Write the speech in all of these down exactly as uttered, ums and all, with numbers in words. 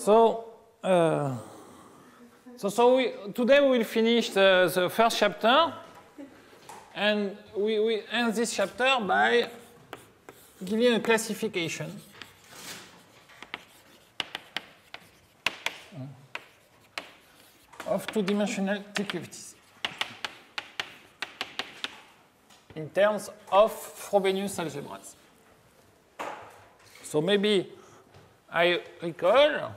So, uh, so, so we, today we will finish the, the first chapter, and we, we end this chapter by giving a classification of two-dimensional T Q F Ts in terms of Frobenius algebras. So maybe I recall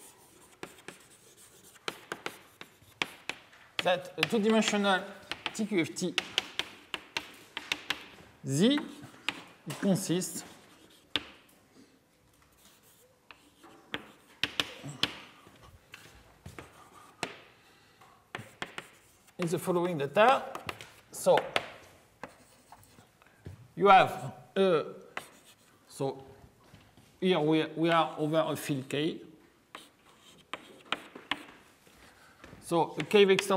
that a two-dimensional T Q F T Z it consists in the following data. So you have a, so here we, we are over a field K. So a K vector,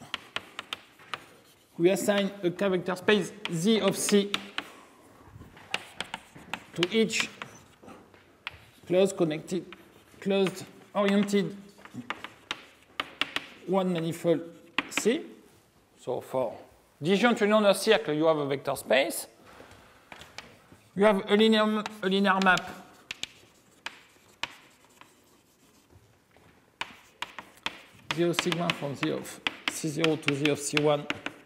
we assign a K vector space Z of C to each closed connected, closed oriented one manifold C. So for disjoint union of circle, you have a vector space. You have a linear, a linear map zero sigma from Z of C zero to Z of C one.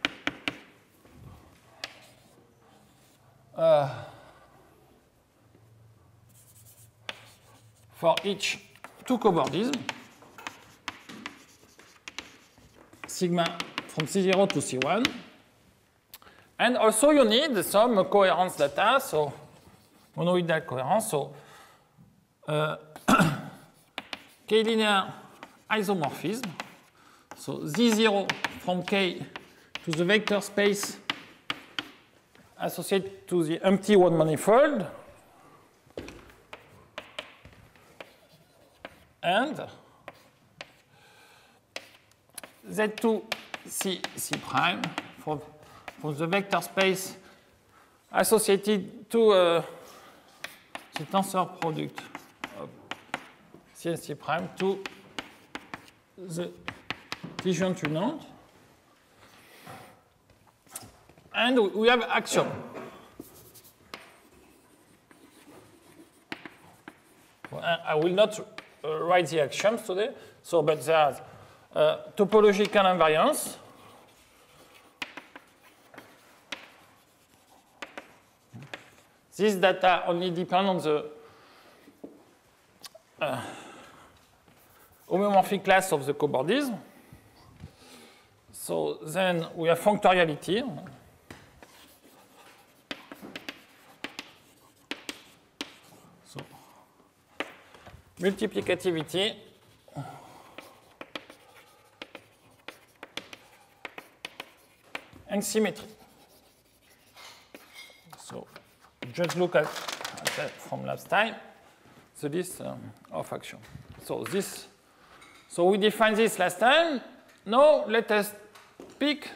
Uh, for each two cobordism, sigma from C zero to C one. And also you need some coherence data, so monoidal coherence, so uh, K-linear isomorphism. So Z zero from K to the vector space associated to the empty one manifold. And Z two C C prime from, from the vector space associated to uh, the tensor product of C and C prime to the disjoint unant. And we have axiom. Well, I will not uh, write the axioms today, so but there's uh, topological invariance. This data only depend on the uh, homomorphic class of the cobordism. So then we have functoriality. So multiplicativity. And symmetry. So just look at, at that from last time. So this um, of action. So this. So we defined this last time. Now let us pick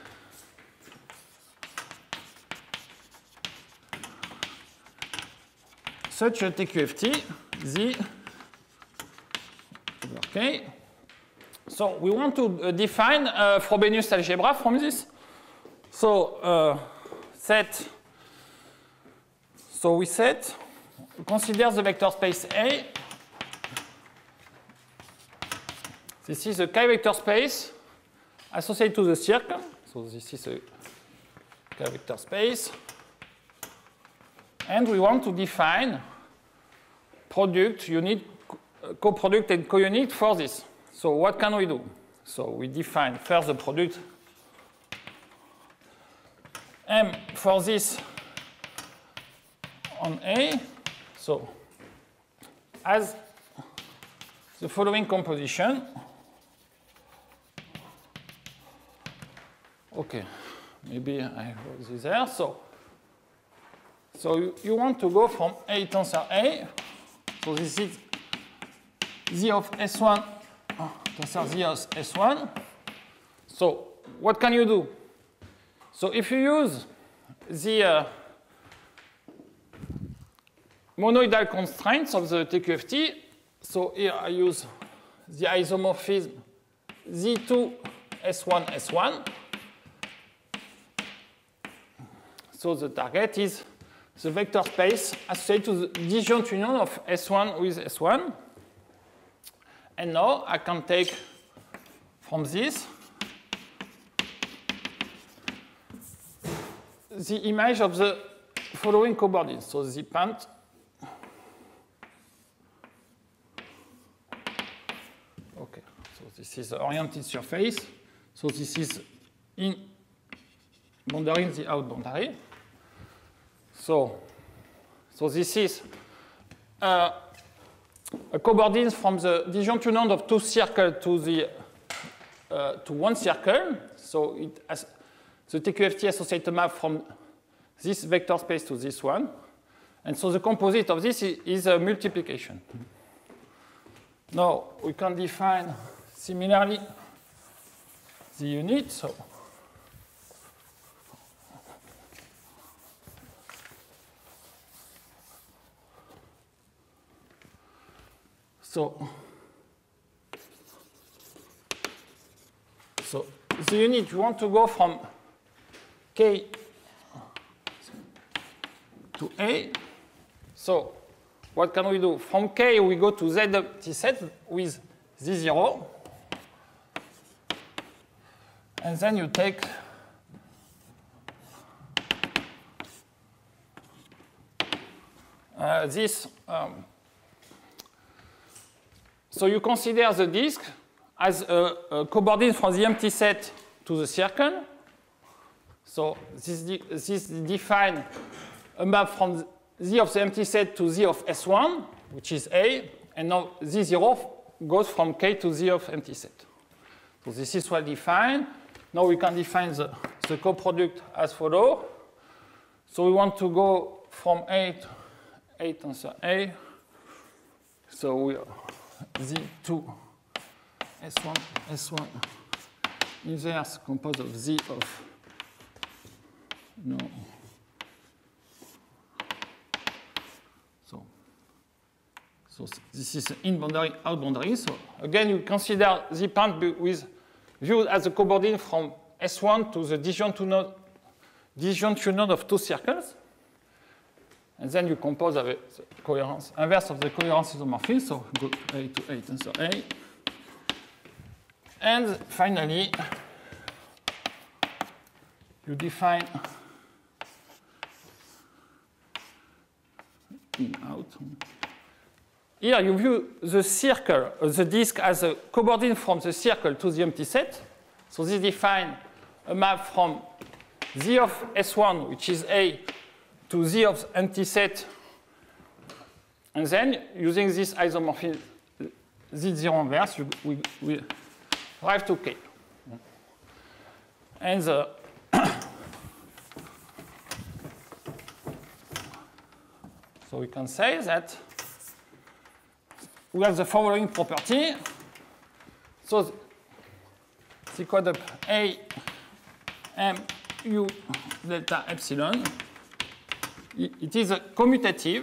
such a T Q F T Z over K. So we want to uh, define a Frobenius algebra from this. So uh, set. So we set. Consider the vector space A. This is a K vector space associated to the circle. So this is a K vector space. And we want to define product, unit, coproduct, and counit for this. So what can we do? So we define first the product M for this on A. So as the following composition. Okay, maybe I wrote this there. So, so you, you want to go from A tensor A. So this is Z of S one, tensor Z of S one. So what can you do? So if you use the uh, monoidal constraints of the T Q F T, so here I use the isomorphism Z two S one S one. So the target is the vector space associated to the disjoint union of S one with S one. And now I can take from this the image of the following coordinates. So the pant okay, so this is the oriented surface. So this is in boundary in the out boundary. So, so this is uh, a coordinate from the disjoint union of two circles to the uh, to one circle. So it has the T Q F T associated map from this vector space to this one. And so the composite of this is, is a multiplication. Now we can define similarly the unit. So So, so the unit, you want to go from K to A. So what can we do? From K, we go to Z empty set with Z zero. And then you take uh, this. Um, So you consider the disk as a, a coordinate from the empty set to the circle. So this, de this defines a map from Z of the empty set to Z of S one, which is A, and now Z zero goes from K to Z of empty set. So this is well defined. Now we can define the, the coproduct as follows. So we want to go from A to A tensor A. So we are Z two S one S one inverse composed of Z of no. So, so this is in boundary, out boundary. So again, you consider the point with viewed as a coordinate from S one to the disjoint union, disjoint union of two circles. And then you compose with the coherence, inverse of the coherence isomorphism, so go A to A tensor A. And finally, you define in out. Here you view the circle, uh, the disk as a coordinate from the circle to the empty set. So this defines a map from Z of S one, which is A, to Z of empty set, and then using this isomorphism Z zero inverse, you, we, we arrive to K. And the so we can say that we have the following property. So the code up A M U delta epsilon. It is a commutative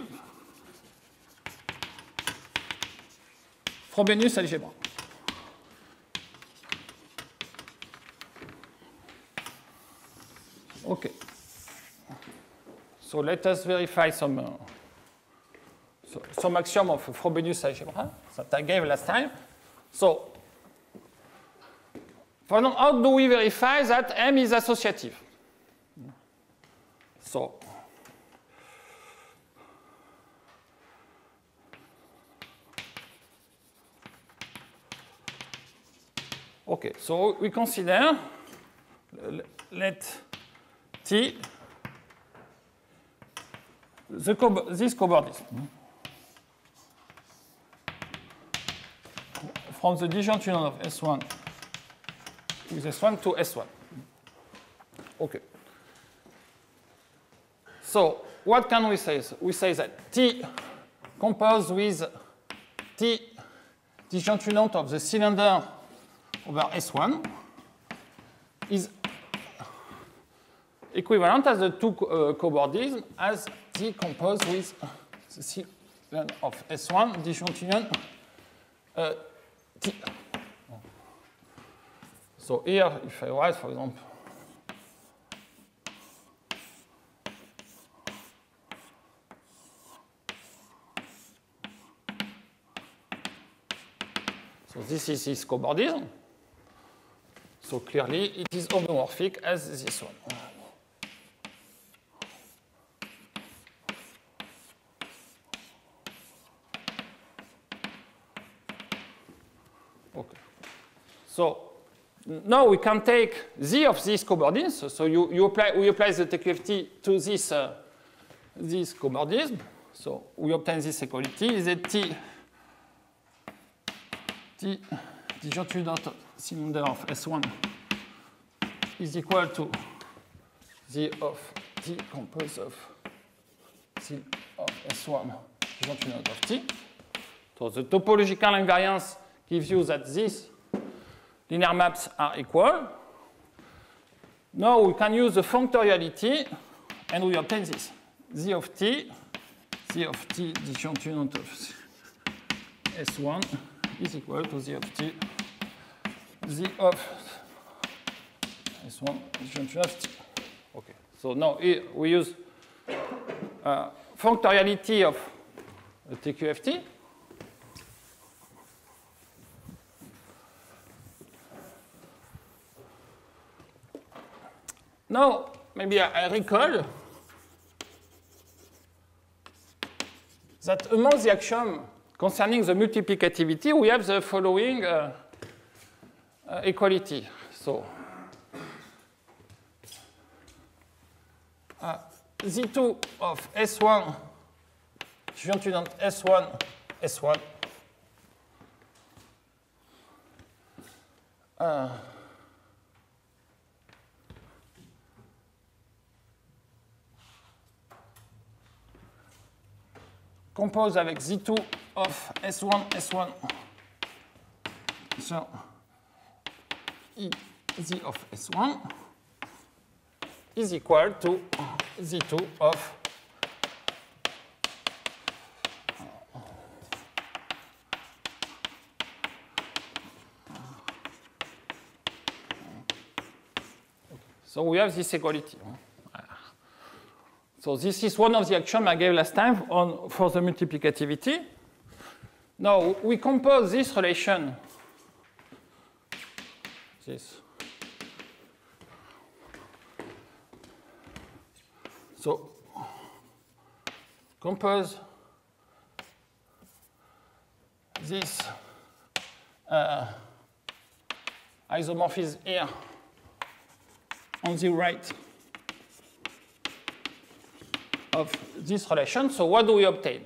Frobenius algebra. Okay. So let us verify some uh, so, some axiom of Frobenius algebra that I gave last time. So, for now, how do we verify that M is associative? So, okay, so we consider let T the co this coordinate from the disjoint union of S one with S one to S one. Okay. So what can we say? We say that T composed with T disjoint union of the cylinder over S one is equivalent as the two uh, coordinates as T composed with the cylinder of S one disjoint union uh, T. So here, if I write, for example, so this is his cobordism. So clearly, it is homeomorphic as this one. Okay. So now we can take Z of these cobordisms. So you, you apply, we apply the T Q F T to this, uh, this cobordism. So we obtain this equality. Is that T, T disjunctive dot cylinder of S one is equal to Z of T composed of Z of S one disjunctive dot of T. So the topological invariance gives you that these linear maps are equal. Now we can use the functoriality and we obtain this. Z of T, Z of T disjunctive of S one is equal to Z of T, Z of S one disjunctive of T. Okay. So now here we use uh, functoriality of the T Q F T. Now, maybe I, I recall that among the axioms concerning the multiplicativity, we have the following uh, uh, equality. So, uh, Z two of S one, disjunctive S one, S one, uh, compose avec Z two of S one, S one, so Z of S one is equal to Z two of so we have this equality. So this is one of the axioms I gave last time on, for the multiplicativity. Now we compose this relation, this. So compose this uh, isomorphism here on the right of this relation. So what do we obtain?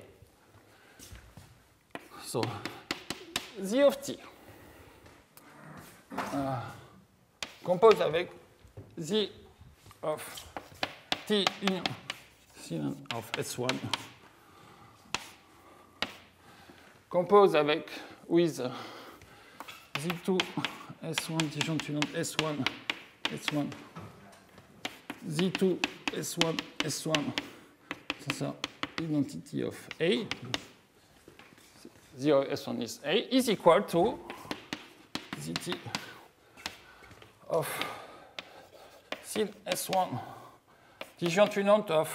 So Z of T uh, compose avec Z of T union C of S one compose avec with Z two S one disjunctive S one S one Z two S one S one. C'est ça, identity of A, zero S one is A, is equal to Zt of sin S one, disjunctive of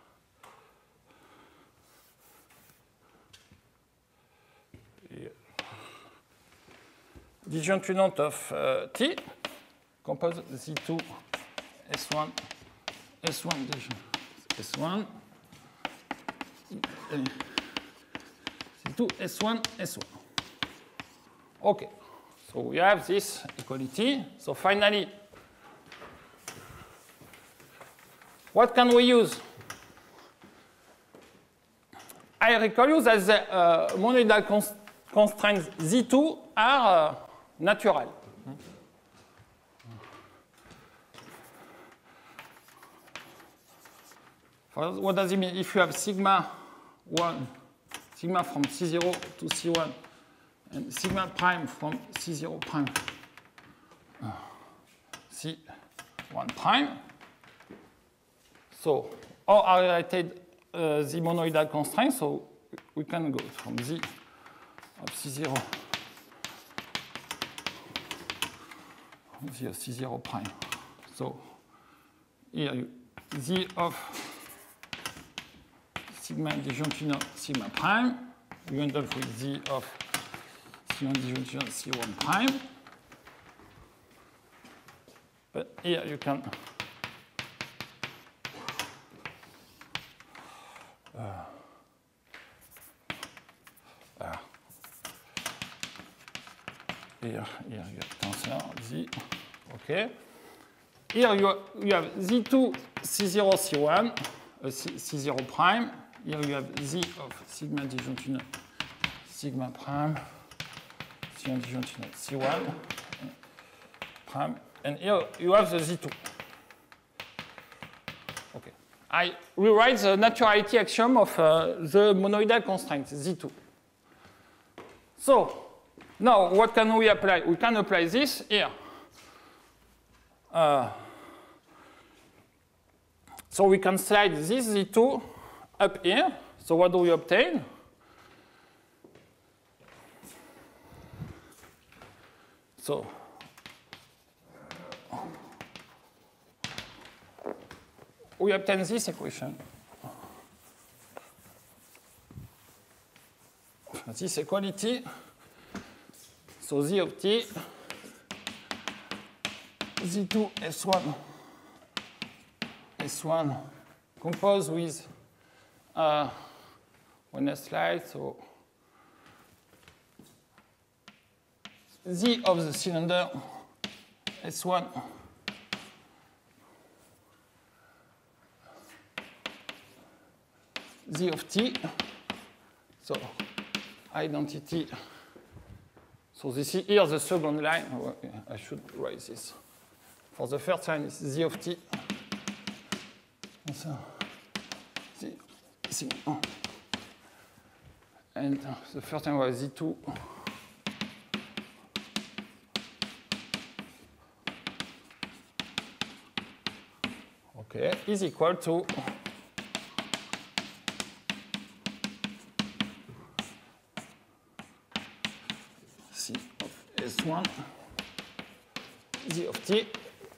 disjunctive of uh, T, compose Z two S one, S one, S one, Z two S one, S one. Okay, so we have this equality. So finally, what can we use? I recall you that the uh, monoidal cons constraints Z two are uh, natural. What does it mean? If you have sigma one, sigma from C zero to C one, and sigma prime from C zero prime, uh, C one prime. So, or are related uh, the monoidal constraint, so we can go from Z of C zero Z of C zero prime. So here you, Z of sigma disjunctional sigma prime, you end up with Z of C one disjunctional C one prime. But here you can uh, uh, here, here you have tensor Z. Okay. Here you have, you have Z two C zero C one, uh, C, C zero prime. Here you have Z of sigma disjunctional sigma prime, C one disjunctional C one prime. And here you have the Z two. Okay. I rewrite the naturality axiom of uh, the monoidal constraint, Z two. So, now what can we apply? We can apply this here. Uh, so we can slide this Z two up here. So what do we obtain? So, we obtain this equation. This equality. So Z of t, Z two S one, S one composed with uh, one slide, so Z of the cylinder S one Z of t, so identity. So this is here the second line. Oh, okay. I should write this. For the first line, it's Z of t. So, Z, Z. And the first line was Z two. Okay, is equal to C of S one, Z of t.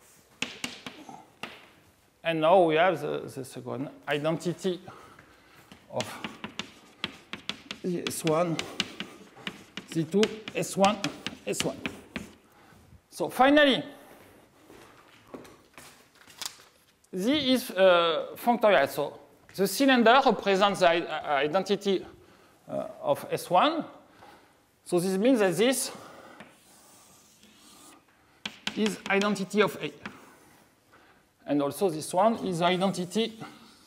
And now we have the, the second identity of Z S one, Z two, S one, S one. So finally, Z is uh, functorial. So the cylinder represents the identity uh, of S one. So this means that this is identity of A. And also this one is the identity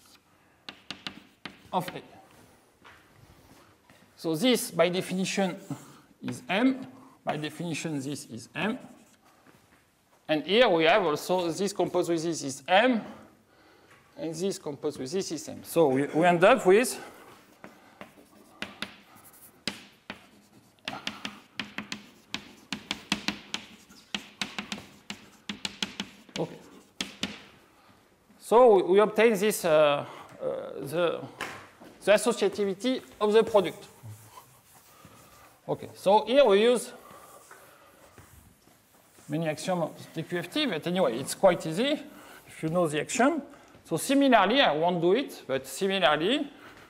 of A. So this, by definition, is M. By definition, this is M. And here we have also this composed with this is M. And this composed with this is M. So we, we end up with okay. So we, we obtain this uh, uh, the, the associativity of the product. Okay. So here we use many axioms of T Q F T, but anyway, it's quite easy if you know the axiom. So similarly, I won't do it, but similarly,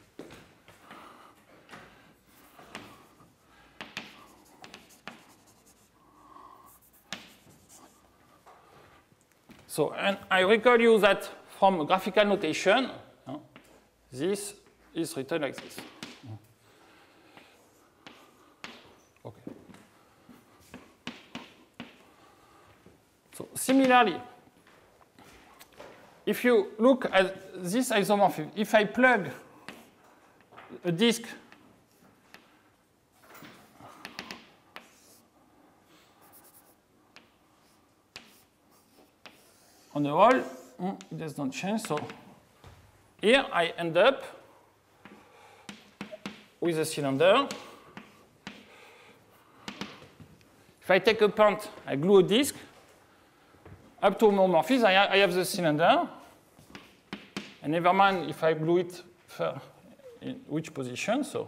so and I recall you that from graphical notation, uh, this is written like this. Okay. So similarly, if you look at this isomorphism, if I plug a disk on the wall, it does not change. So here I end up with a cylinder. If I take a point, I glue a disk. Up to homomorphism, I, I have the cylinder. And never mind if I glue it for in which position. So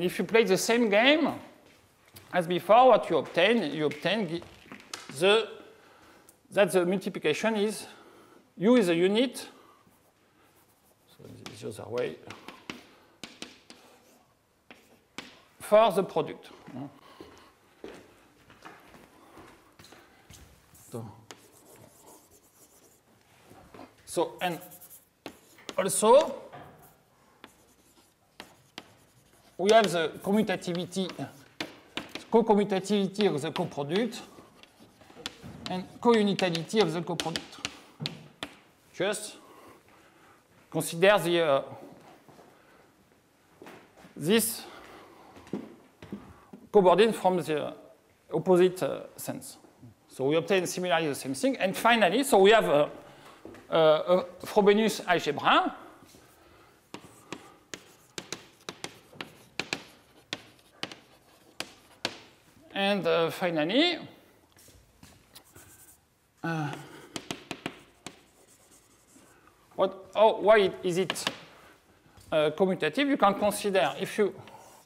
And if you play the same game as before, what you obtain, you obtain the, that the multiplication is, U is a unit, so it's the other way, for the product. So, so and also, we have the commutativity, co-commutativity of the coproduct and co-unitality of the coproduct. Just consider the, uh, this cobordine from the opposite uh, sense. So we obtain similarly the same thing. And finally, so we have a, a, a Frobenius algebra. And uh, finally, uh, what, oh, why is it uh, commutative? You can consider if you,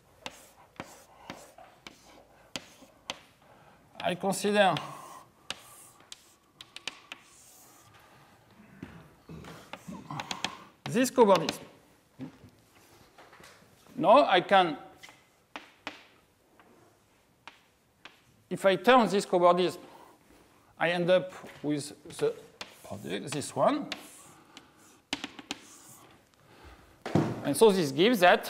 I consider this cobordism. Now I can, if I turn this cobordism, I end up with the product, this one. And so this gives that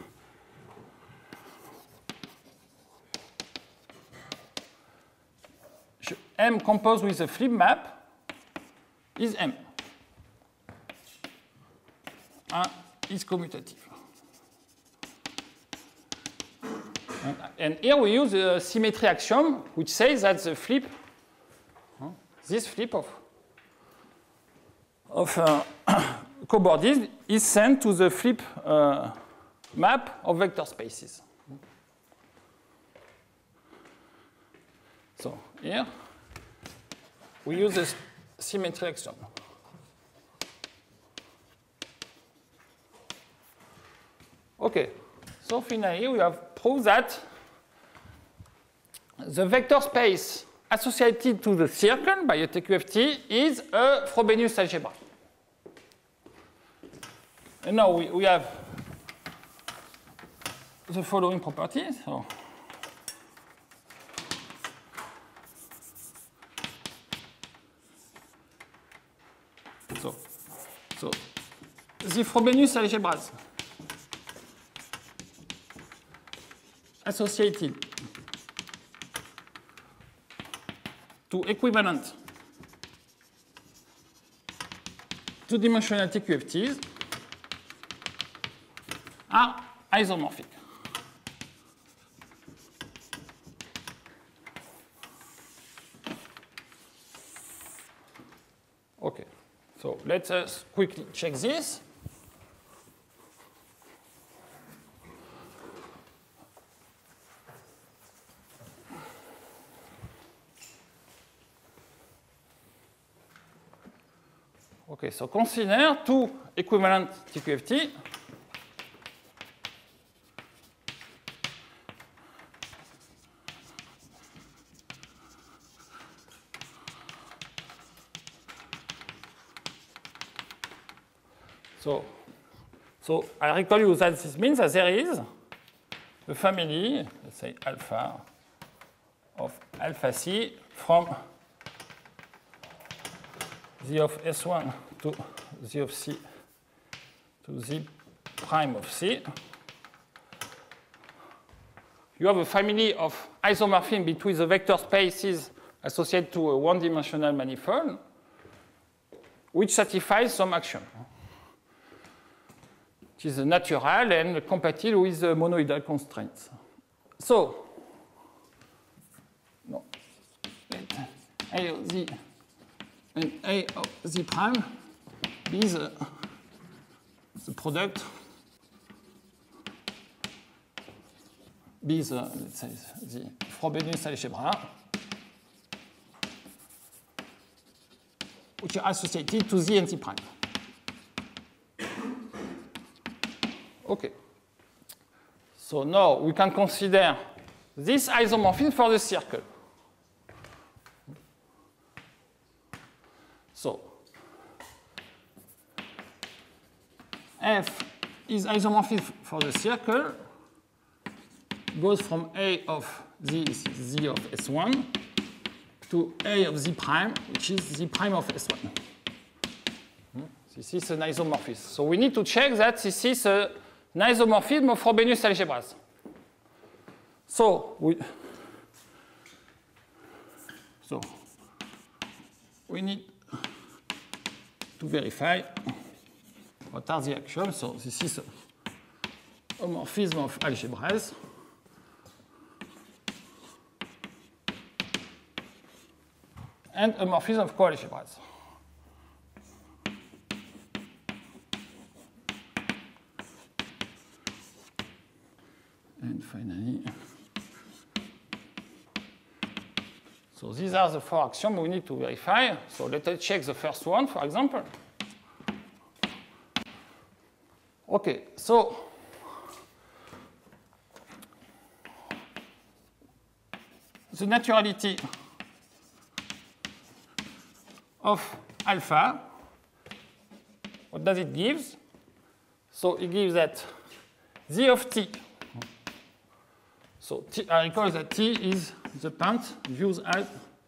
M composed with a flip map is M. And is commutative. And, and here we use the symmetry axiom, which says that the flip, huh, this flip of, of uh, cobordism is sent to the flip uh, map of vector spaces. So here we use the symmetry axiom. Okay, so finally we have proved that the vector space associated to the circle by a T Q F T is a Frobenius algebra. And now we, we have the following properties. So, so, so the Frobenius algebras associated to equivalent two-dimensional T Q F Ts are isomorphic. Okay, so let us quickly check this. Okay, so consider two equivalent T Q F T. So, so I recall you that this means that there is a family, let's say alpha, of alpha C from Z of S one to Z of C to Z prime of C. You have a family of isomorphism between the vector spaces associated to a one-dimensional manifold, which satisfies some axiom, which is natural and compatible with the monoidal constraints. So, no, A of Z and A of Z prime be the, the product, be the, let's say, the Frobenius algebra, which are associated to Z and Z prime. Okay. So now we can consider this isomorphism for the circle. So F is isomorphism for the circle, goes from A of Z, Z of S one, to A of Z prime, which is Z prime of S one. This is an isomorphism. So we need to check that this is an isomorphism of Frobenius algebras. So we, so we need to verify what are the axioms. So this is a homomorphism of algebras. And a morphism of coalgebras. And finally, so these are the four axioms we need to verify. So let us check the first one, for example. Okay, so the naturality of alpha, what does it give? So it gives that Z of t. So t, I recall that t is the point views out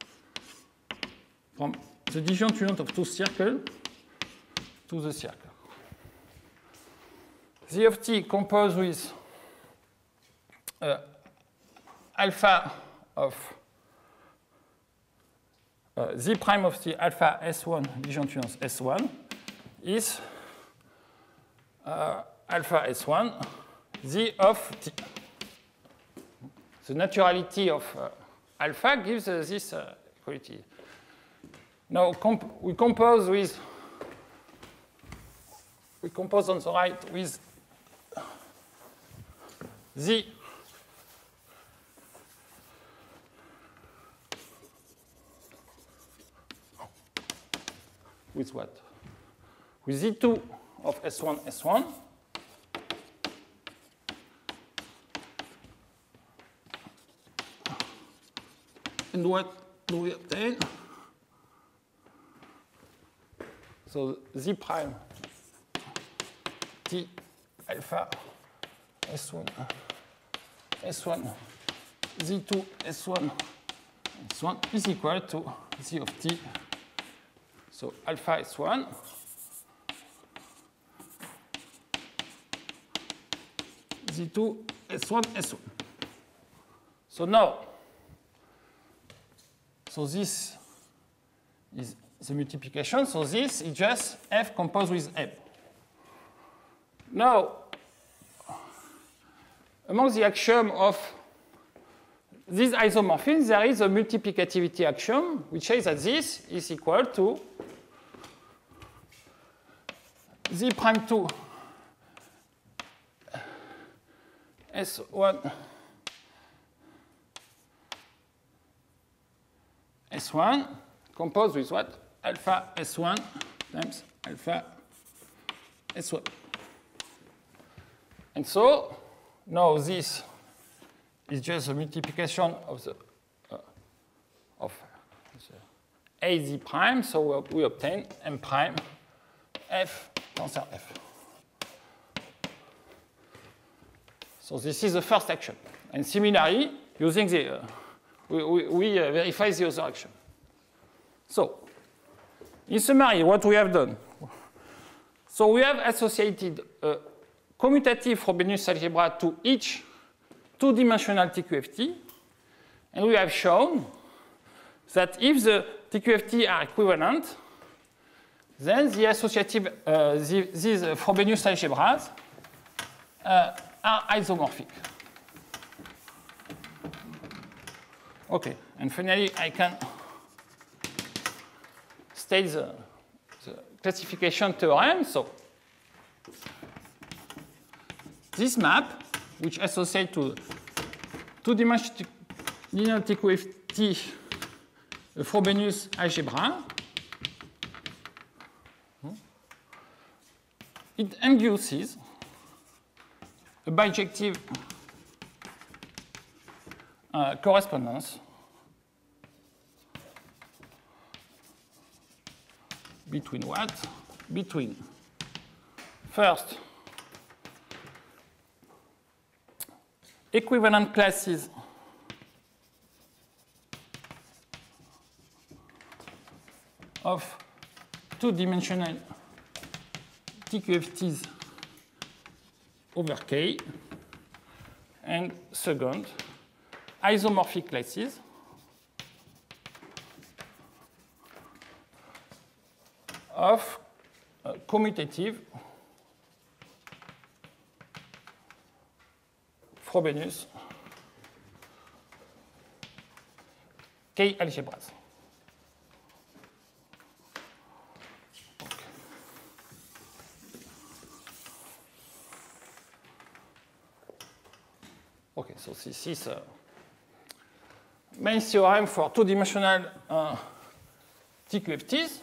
from the disjoint of two circles to the circle. Z of t composed with uh, alpha of uh, Z prime of t alpha S one disjoint S one is uh, alpha S one Z of t. The naturality of uh, alpha gives uh, this uh, equality. Now comp we compose with we compose on the right with Z with what? With Z two of S one S one. And what do we obtain? So Z prime T alpha S one S one Z two S one S one is equal to Z of t. So alpha S one Z two S one S one. So now, so this is the multiplication. So this is just F composed with M. Now, among the axiom of this isomorphism, there is a multiplicativity axiom, which says that this is equal to Z prime two S one S one composed with what? Alpha S one times alpha S one. And so now this is just a multiplication of the uh, of the A Z prime. So we obtain M prime F tensor F. So this is the first action. And similarly, using the uh, we, we, we uh, verify the other action. So, in summary, what we have done. So we have associated a commutative Frobenius algebra to each two-dimensional T Q F T, and we have shown that if the T Q F T are equivalent, then the associative uh, the, these Frobenius algebras uh, are isomorphic. Okay, and finally I can state the, the classification theorem. So this map, which associates to two-dimensional T Q F T a Frobenius algebra, it induces a bijective uh, correspondence between what? Between first equivalent classes of two-dimensional T Q F Ts over K, and second, isomorphic classes of uh, commutative Frobenius K algebras. Okay, so this is a main theorem for two-dimensional uh, T Q F Ts.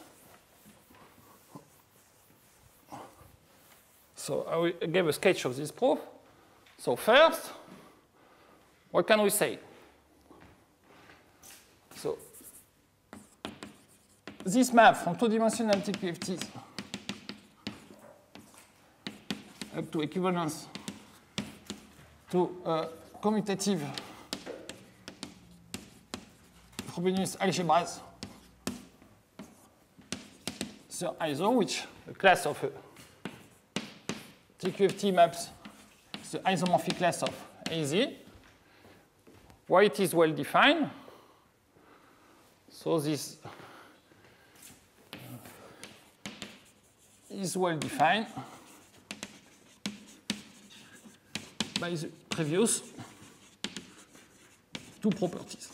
So I will give a sketch of this proof. So first, what can we say? So this map from two-dimensional T Q F Ts up to equivalence to uh, commutative Frobenius algebras sur iso, which a class of a T Q F T maps the isomorphic class of A Z, why it is well defined. So this is well defined by the previous two properties.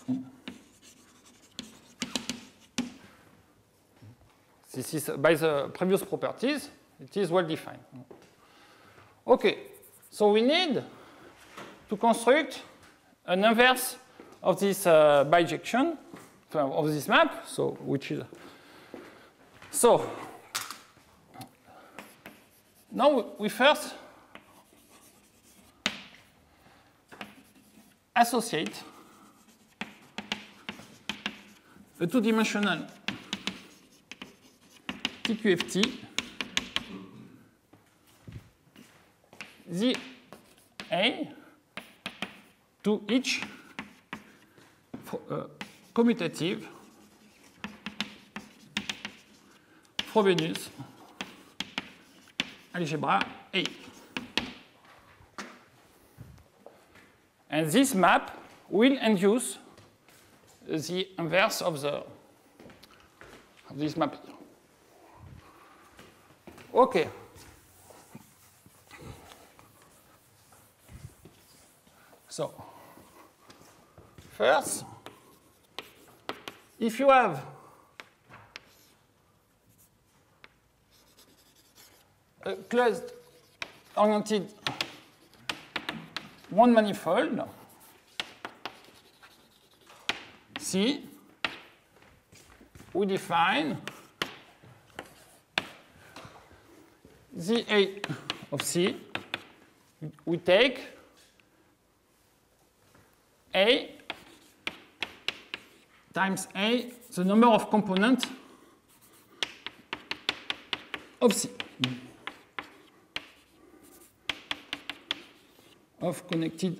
This is by the previous properties, it is well defined. Okay, so we need to construct an inverse of this uh, bijection, of this map, so which is so now we first associate a two-dimensional T Q F T Z A to each uh, commutative Frobenius algebra A. And this map will induce the inverse of the of this map. Okay. So first, if you have a closed oriented one manifold C, we define Z A of C, we take A times A, the number of components of C, of connected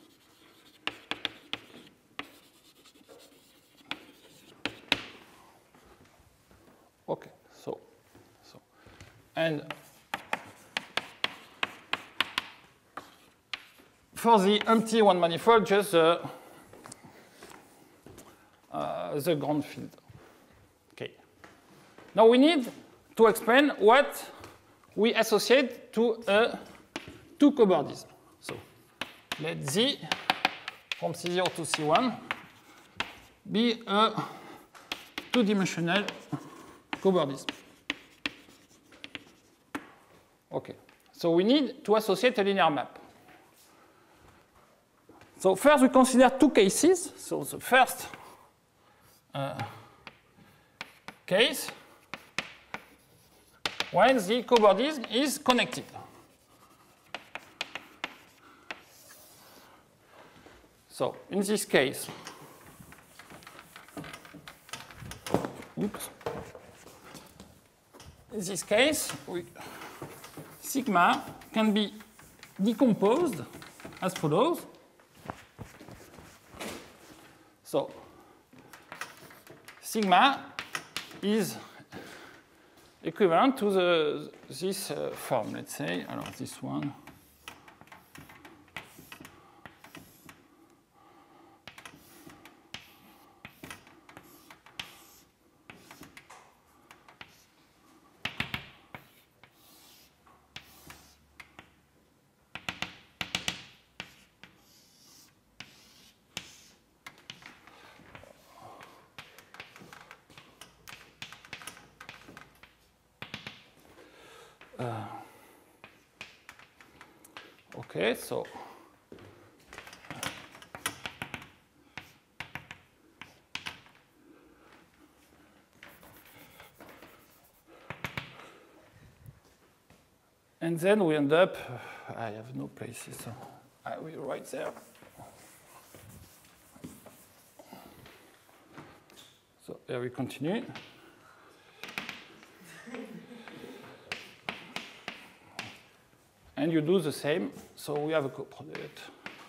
okay, so so and for the empty one manifold, just the uh, the ground field. Okay. Now we need to explain what we associate to a two cobordism. So let Z from C zero to C one be a two-dimensional cobordism. Okay. So we need to associate a linear map. So first we consider two cases. So the first uh, case when the cobordism is connected. So in this case, oops. In this case, we, sigma can be decomposed as follows. So sigma is equivalent to the, this uh, form, let's say, alors this one. Uh, okay, so and then we end up, I have no places, so I will write there. So here we continue. And you do the same, so we have a coproduct.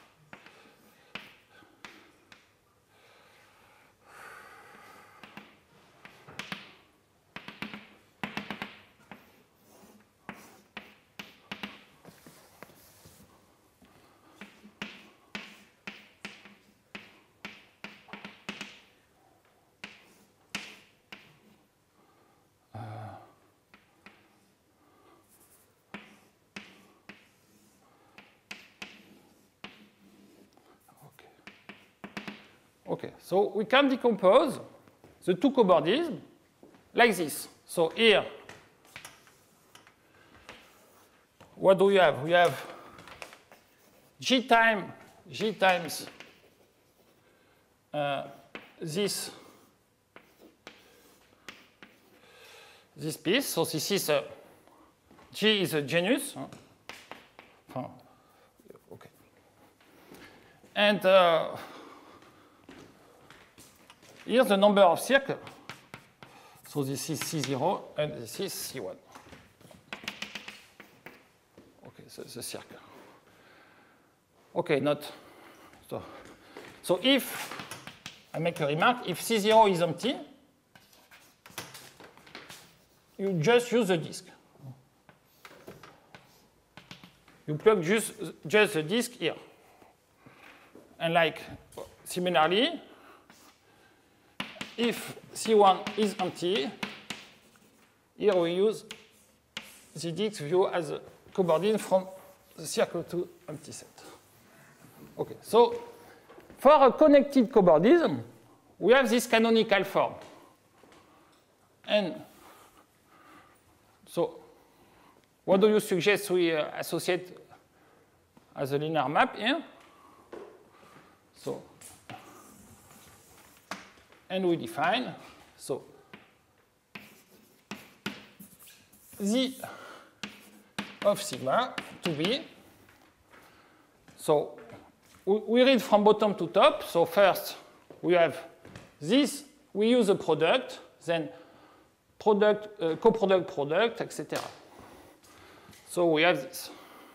Okay, so we can decompose the two cobordisms like this. So here, what do we have? We have G time, G times uh, this, this piece. So this is a, G is a genus. Huh? Okay. And uh, here's the number of circles. So this is C zero and this is C one. Okay, so the circle. Okay, not. So, so if, I make a remark, if C zero is empty, you just use the disk. You plug just, just the disk here. And like, similarly, if C one is empty, here we use the disk view as a cobordism from the circle to empty set. Okay, so for a connected cobordism, we have this canonical form. And so what do you suggest we uh, associate as a linear map here? So, and we define, so Z of sigma to be, so we, we read from bottom to top. So first we have this, we use a product, then product, uh, coproduct, product, et cetera. So we have this.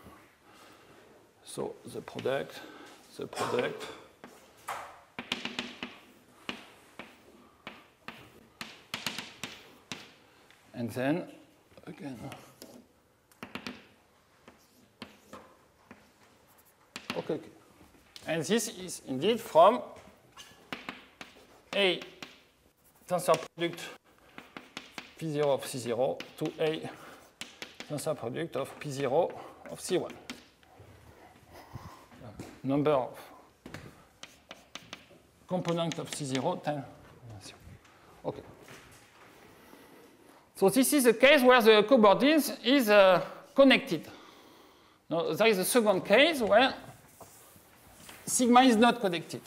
So the product, the product, and then again, okay, okay. And this is indeed from A tensor product P zero of C zero to A tensor product of P zero of C one. Number of components of C zero, ten. Okay. So this is a case where the cobordism is uh, connected. Now, there is a second case where sigma is not connected.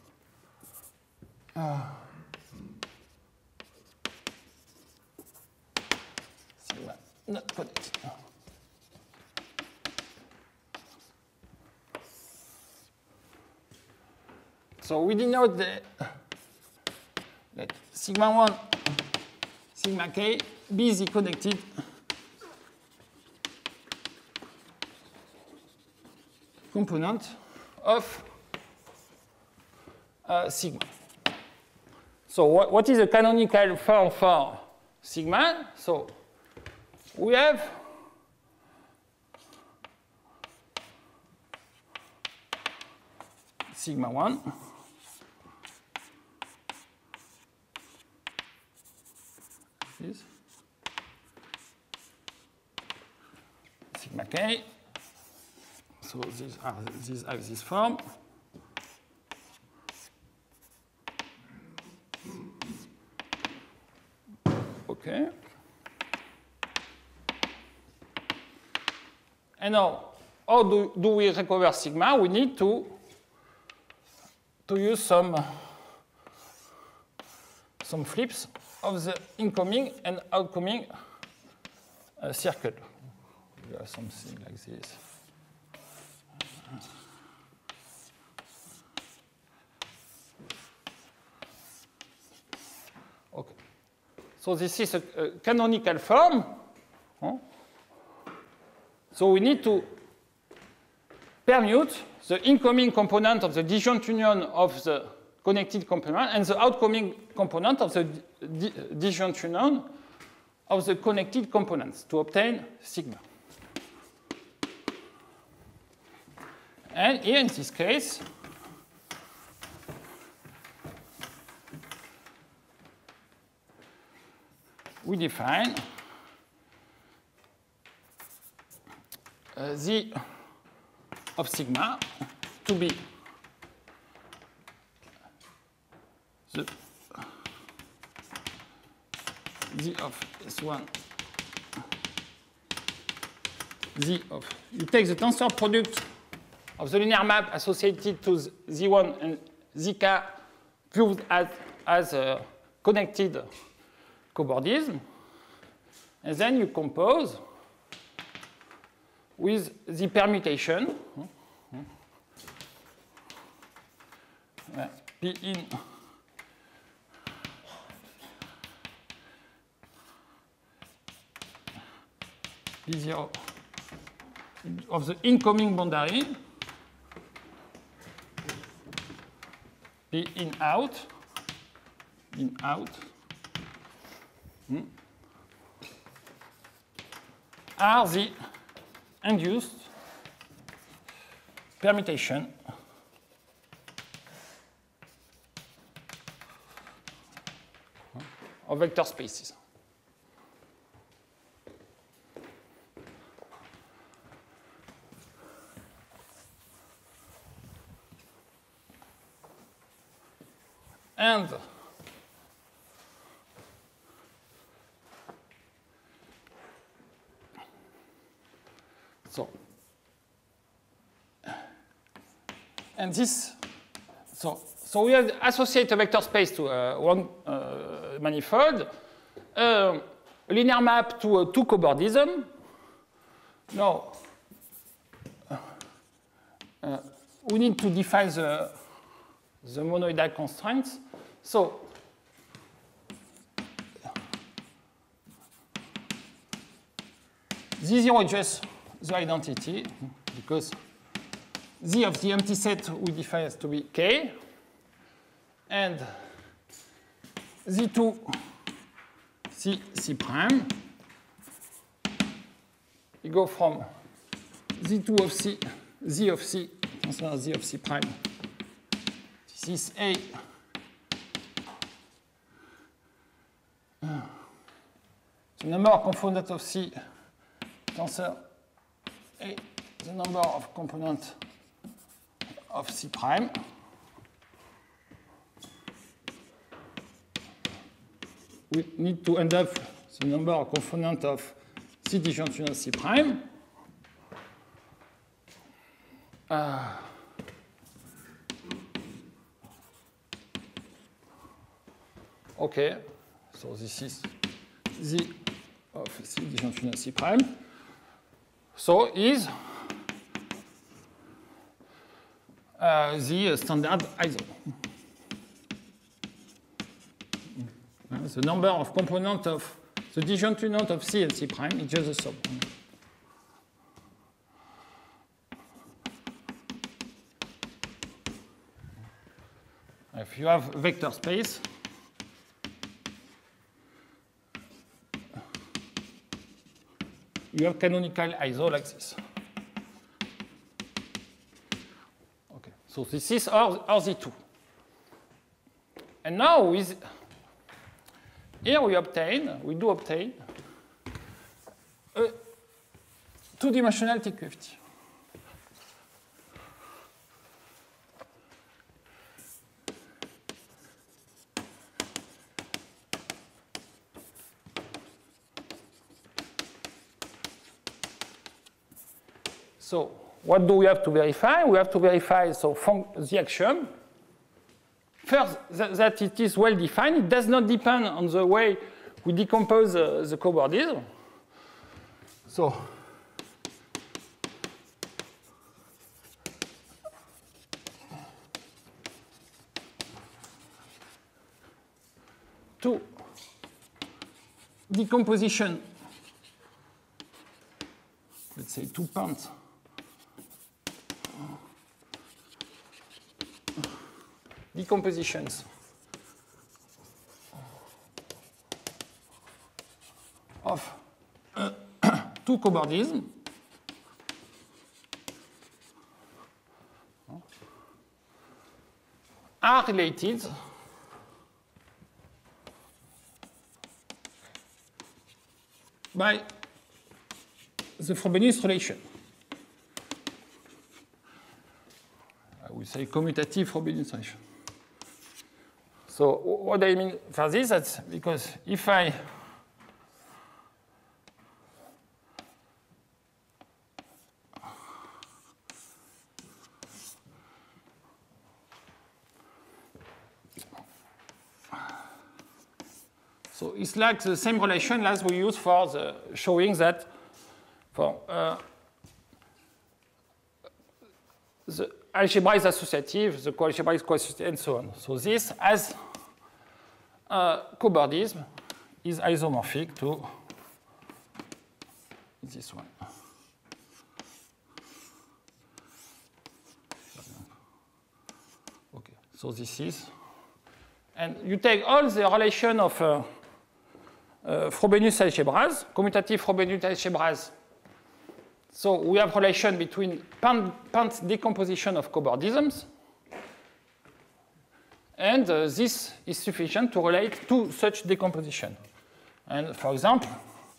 Uh. not connected. So we denote the let sigma one, sigma k be the connected component of uh, sigma. So what, what is the canonical form for sigma? So we have sigma one is sigma k. So these are these have this form. Okay. And now, how do, do we recover sigma? We need to to use some some flips of the incoming and outgoing uh, circle. We have something like this. Okay. So this is a, a canonical form. Huh? So we need to permute the incoming component of the disjunct union of the connected component and the outgoing component of the di disjunct union of the connected components to obtain sigma. And here in this case, we define uh, z of sigma to be the z of S one, z of, you take the tensor product of the linear map associated to Z one and Zk viewed as, as a connected cobordism, and then you compose with the permutation P in P zero of the incoming boundary P in out, in out, hmm, are the induced permutation of vector spaces. And so, and this, so, so we have associate a vector space to uh, one uh, manifold, uh, a linear map to a two cobordism. Now, uh, we need to define the, the monoidal constraints. So, Z zero is just the identity, because Z of the empty set we define as to be K, and Z two, C, C prime, we go from Z two of C, Z of C, Z of C prime, this is A, the number of components of C tensor A, the number of components of C prime. We need to end up the number of components of C disjunct union C prime. Uh, okay, so this is Z of C disjunction of C prime. So is uh, the standard I S O. The number of components of the disjunction of C and C prime is just the sum. If you have a vector space, you have canonical I S O like this. Okay, so this is R, R Z two. And now with here we obtain, we do obtain a two-dimensional T Q F T. So what do we have to verify? We have to verify so the axiom. First, that, that it is well defined. It does not depend on the way we decompose uh, the cobordism. So two decomposition, let's say two points decompositions of uh, two cobordism are related by the Frobenius relation. I would say commutative Frobenius relation. So what I mean for this, that's because if I so it's like the same relation as we use for the showing that for uh, the algebra is associative, the coalgebra is coassociative, and so on. So this, as uh, cobordism, is isomorphic to this one. Okay, so this is, and you take all the relation of uh, uh, Frobenius algebras, commutative Frobenius algebras. So we have relation between point decomposition of cobordisms, and uh, this is sufficient to relate to such decomposition. And for example,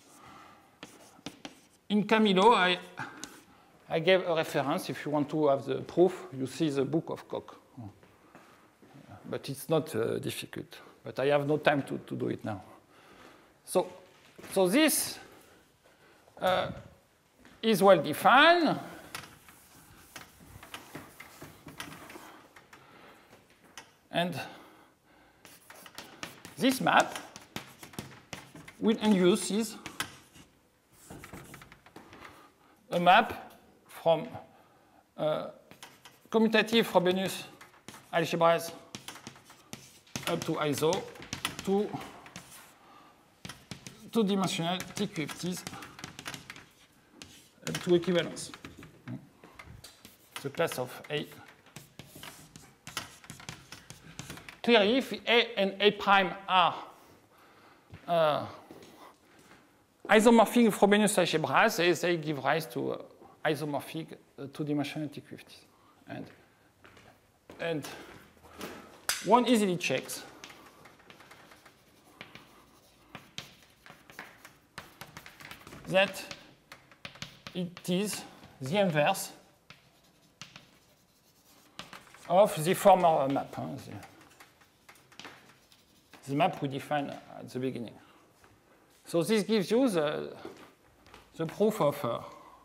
in Camillo, I, I gave a reference. If you want to have the proof, you see the book of Koch. But it's not uh, difficult. But I have no time to, to do it now. So, so this uh, is well defined. And this map will induce is a map from uh, commutative Frobenius algebras up to I S O to two-dimensional T Q F Ts up to equivalence. The class of A. Clearly, if A and A prime are uh, isomorphic Frobenius algebras, they, they give rise to uh, isomorphic uh, two-dimensional T Q F Ts. And, and one easily checks that it is the inverse of the former map. Huh? The, the map we defined at the beginning. So this gives you the, the proof of, uh,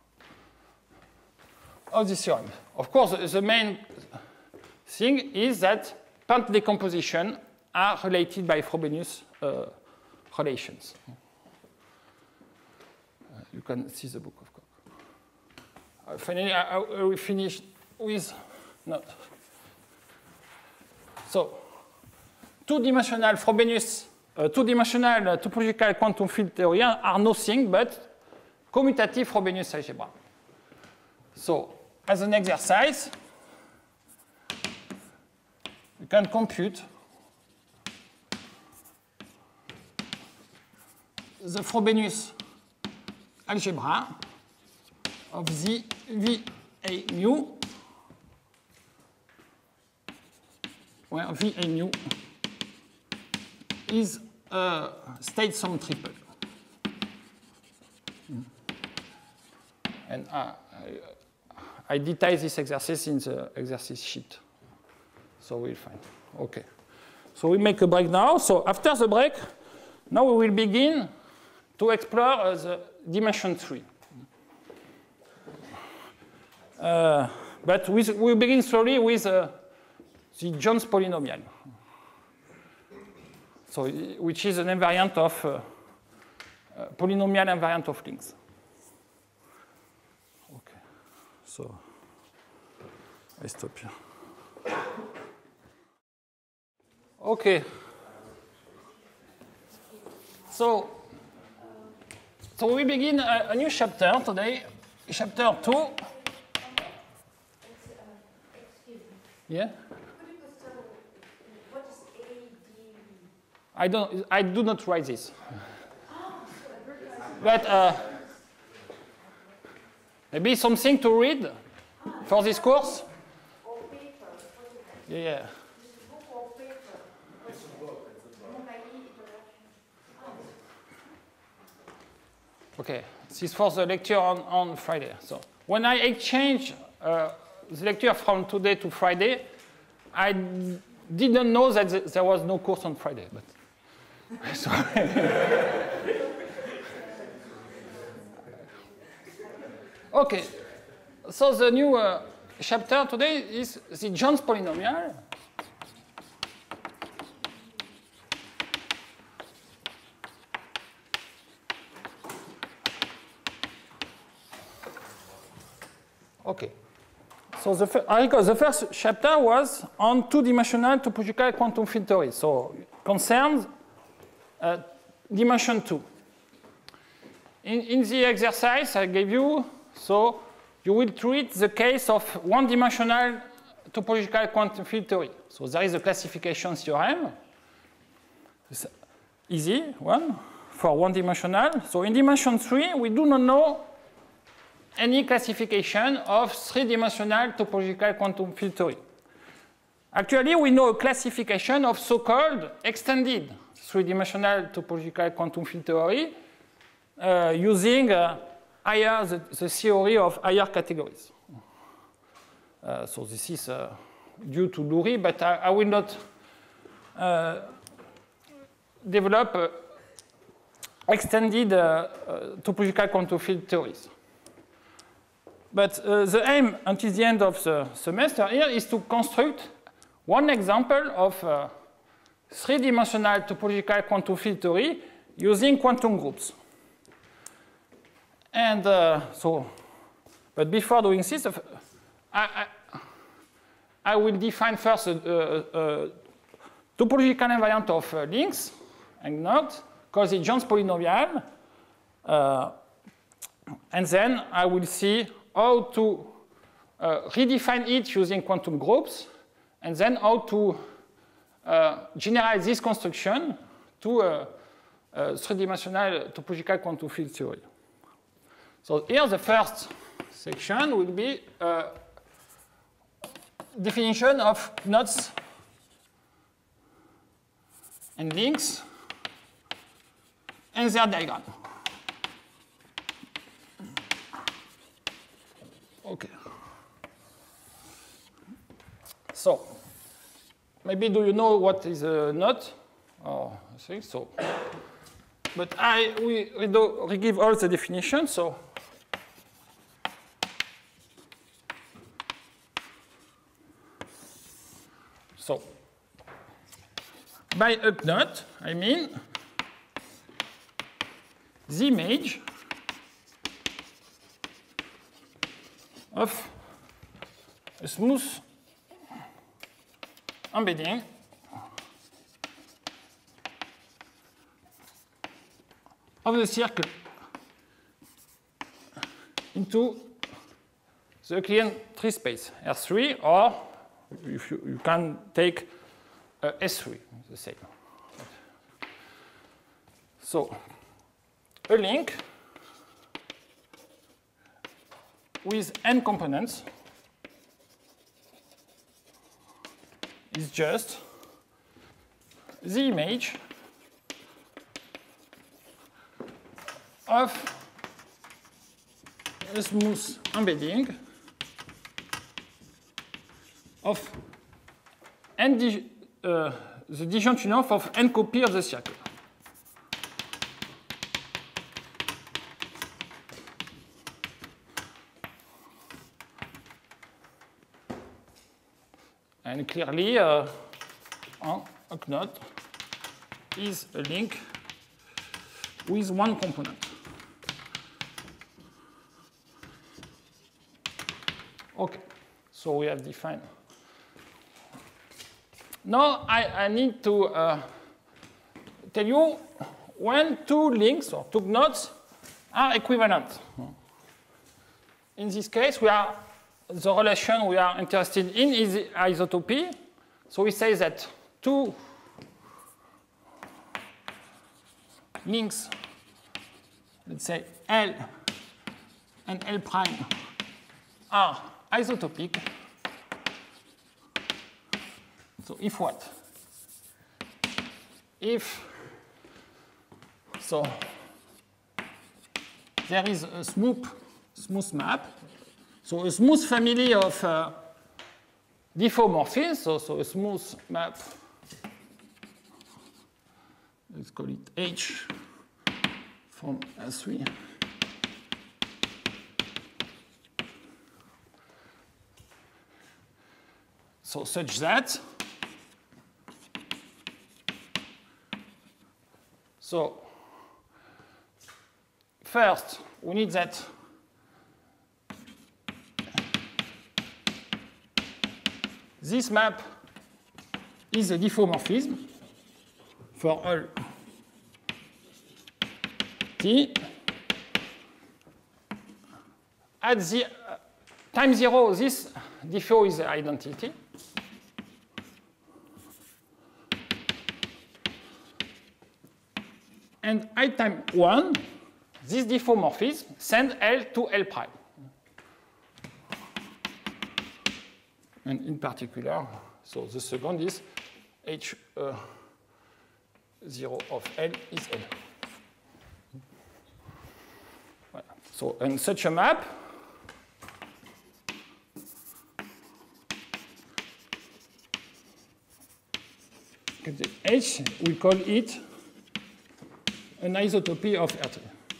of this theorem. Of course, the main thing is that point decomposition are related by Frobenius uh, relations. can see the book of Koch. Uh, finally, I, I will finish with not. So, two-dimensional Frobenius, uh, two-dimensional uh, topological quantum field theory are nothing but commutative Frobenius algebra. So, as an exercise, you can compute the Frobenius algebra of the V A mu, where V A mu is a state sum triple. And uh, I, I detail this exercise in the exercise sheet. So we'll find. Okay. So we make a break now. So after the break, now we will begin to explore uh, the dimension three. Uh, but with, we'll begin slowly with uh, the Jones polynomial. So, which is an invariant of uh, uh, polynomial invariant of links. Okay. So I stop here. Okay. So, so we begin a, a new chapter today, chapter two. Yeah. I don't. I do not write this. But uh, maybe something to read for this course. Yeah. yeah. Okay. This is for the lecture on, on Friday. So when I exchange uh, the lecture from today to Friday, I didn't know that th there was no course on Friday. But so okay. So the new uh, chapter today is the Jones polynomial. Okay. So the, the first chapter was on two-dimensional topological quantum field theory. So it concerns uh, dimension two. In, in the exercise I gave you, so you will treat the case of one-dimensional topological quantum field theory. So there is a classification theorem. It's easy one for one-dimensional. So in dimension three, we do not know any classification of three-dimensional topological quantum field theory. Actually, we know a classification of so-called extended three-dimensional topological quantum field theory uh, using uh, higher, the, the theory of higher categories. Uh, so this is uh, due to Lurie, but I, I will not uh, develop uh, extended uh, uh, topological quantum field theories. But uh, the aim until the end of the semester here is to construct one example of uh, three-dimensional topological quantum field theory using quantum groups. And uh, so, but before doing this, I, I, I will define first a, a, a topological invariant of uh, links and not called the Jones polynomial. Uh, and then I will see how to uh, redefine it using quantum groups, and then how to uh, generalize this construction to a, a three-dimensional topological quantum field theory. So here the first section will be a definition of knots and links and their diagram. Okay. So, maybe do you know what is a knot? Oh, I think so. But I we, we, do, we give all the definitions. So, so by a knot, I mean the image of a smooth embedding of the circle into the Euclidean tree space R three, or if you, you can take uh, S three, the same. So a link with n components is just the image of a smooth embedding of n uh, the disjunction of n copy of the circle. And clearly, uh, a knot is a link with one component. Okay, so we have defined. Now I, I need to uh, tell you when two links or two knots are equivalent. In this case, we are the relation we are interested in is isotopy. So we say that two links, let's say L and L prime, are isotopic. So if what? If so there is a smooth smooth map. So a smooth family of uh, diffeomorphisms, so, so a smooth map, let's call it H from S three. So such that, so first we need that this map is a diffeomorphism for all T. At the uh, time zero, this diffeo is the identity. And at time one, this diffeomorphism sends L to L prime. And in particular, so the second is H zero uh, of L is L. Voilà. So in such a map, the H, we call it an isotopy of R T.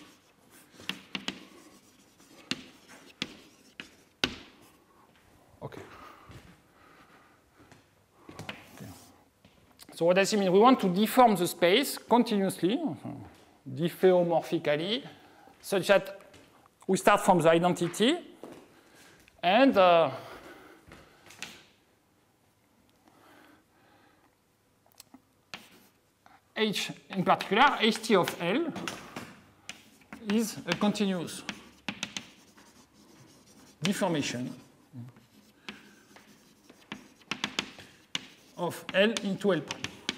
So what does it mean? We want to deform the space continuously, diffeomorphically, such that we start from the identity, and uh, H in particular, H T of L is a continuous deformation of L into L prime.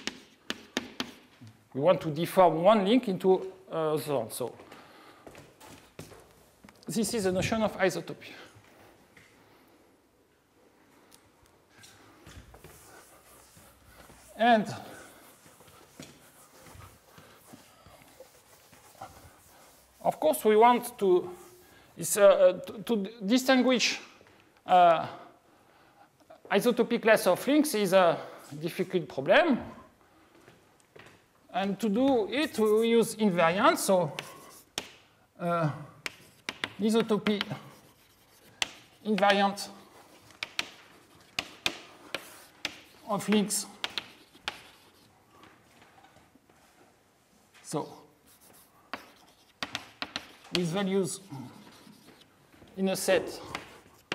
We want to deform one link into uh, the other. So this is the notion of isotopy. And of course, we want to, is, uh, to, to distinguish uh, isotopy class of links is a difficult problem. And to do it, we use invariance. So uh, isotopy invariant of links. So with values in a set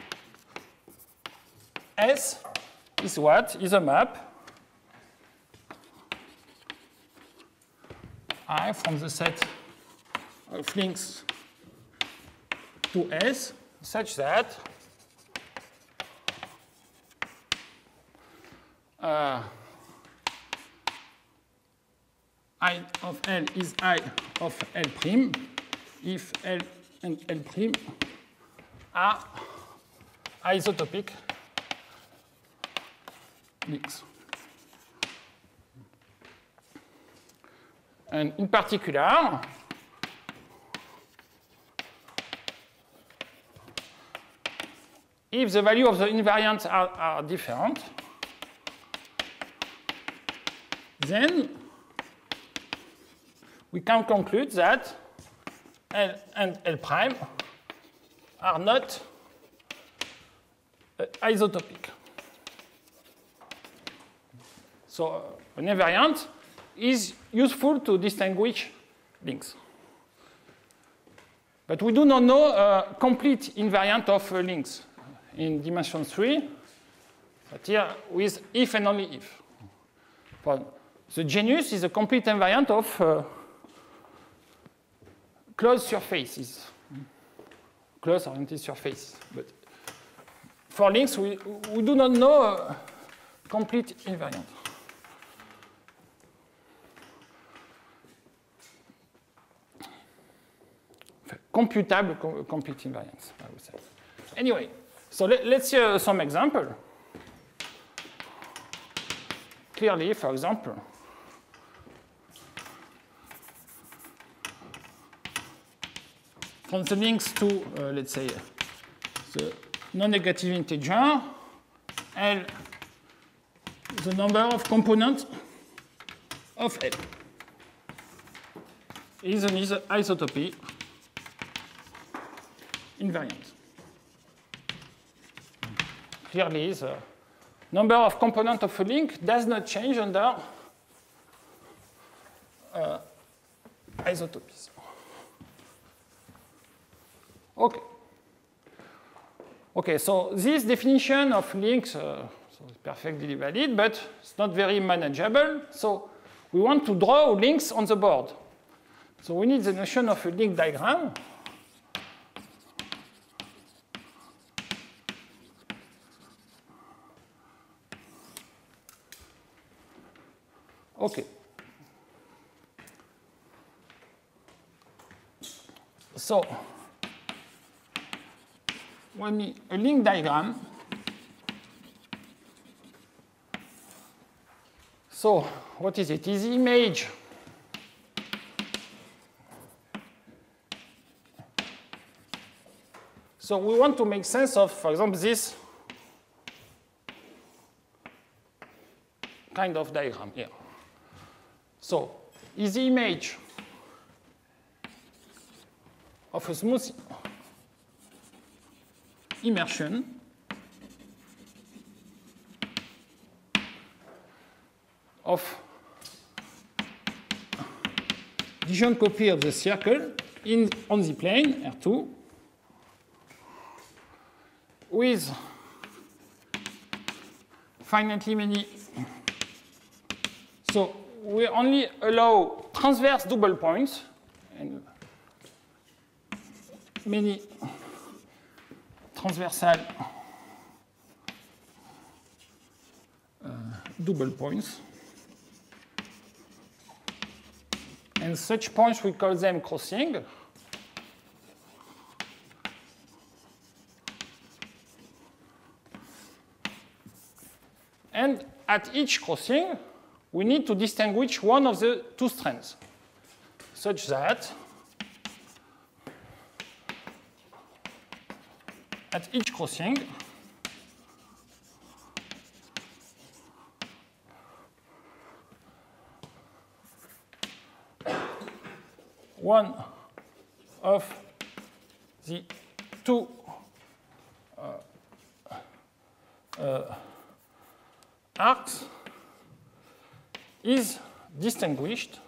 S is what? Is a map I from the set of links to S such that uh, I of L is I of L prime if L and L prime are isotopic links. And in particular, if the value of the invariants are, are different, then we can conclude that L and L prime are not uh, isotopic. So uh, an invariant is useful to distinguish links. But we do not know a complete invariant of uh, links in dimension three, but here with if and only if. For the genus is a complete invariant of uh, closed surfaces, closed oriented surfaces. But for links, we, we do not know a complete invariant. Computable com complete invariance, I would say. Anyway, so let, let's see uh, some example. Clearly, for example, from the links to, uh, let's say, the non-negative integer, L, the number of components of L is an is isotopy invariant. Clearly, the number of components of a link does not change under uh, isotopies. Okay. Okay, so this definition of links uh, so is perfectly valid, but it's not very manageable. So we want to draw links on the board. So we need the notion of a link diagram. Okay. So when we, a link diagram, so what is it? Is the image so we want to make sense of, for example, this kind of diagram here. So, is the image of a smooth immersion of disjoint copy of the circle in, on the plane R two with finitely many. So we only allow transverse double points and many transversal uh, double points. And such points, we call them crossing. And at each crossing, we need to distinguish one of the two strands, such that at each crossing, one of the two uh, uh, arcs is distinguished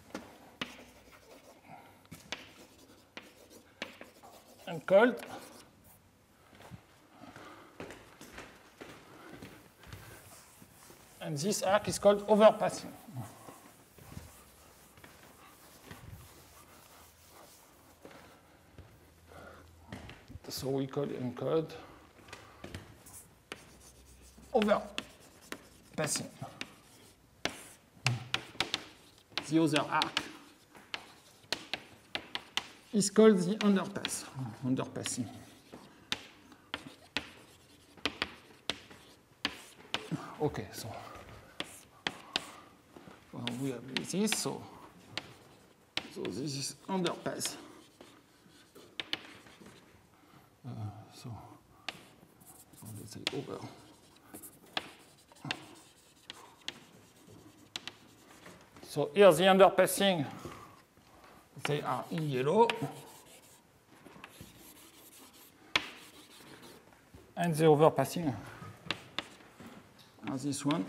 and called And this arc is called overpassing. So we call encode overpassing. The other arc is called the underpass, underpassing. Okay, so well, we have this, so, so this is underpass. Uh, so, so let's say over. So here the underpassing, they are in yellow. And the overpassing are this one.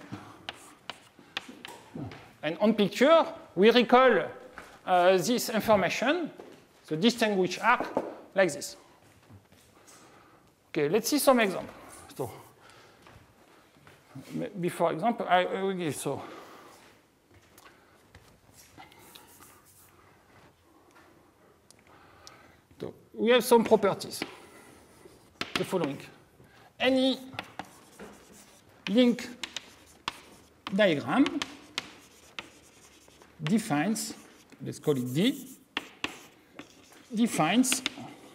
And on picture, we recall uh, this information, the distinguished arc, like this. Okay, let's see some examples. So, before example, I will give so. So we have some properties. The following: any link diagram defines, let's call it D, defines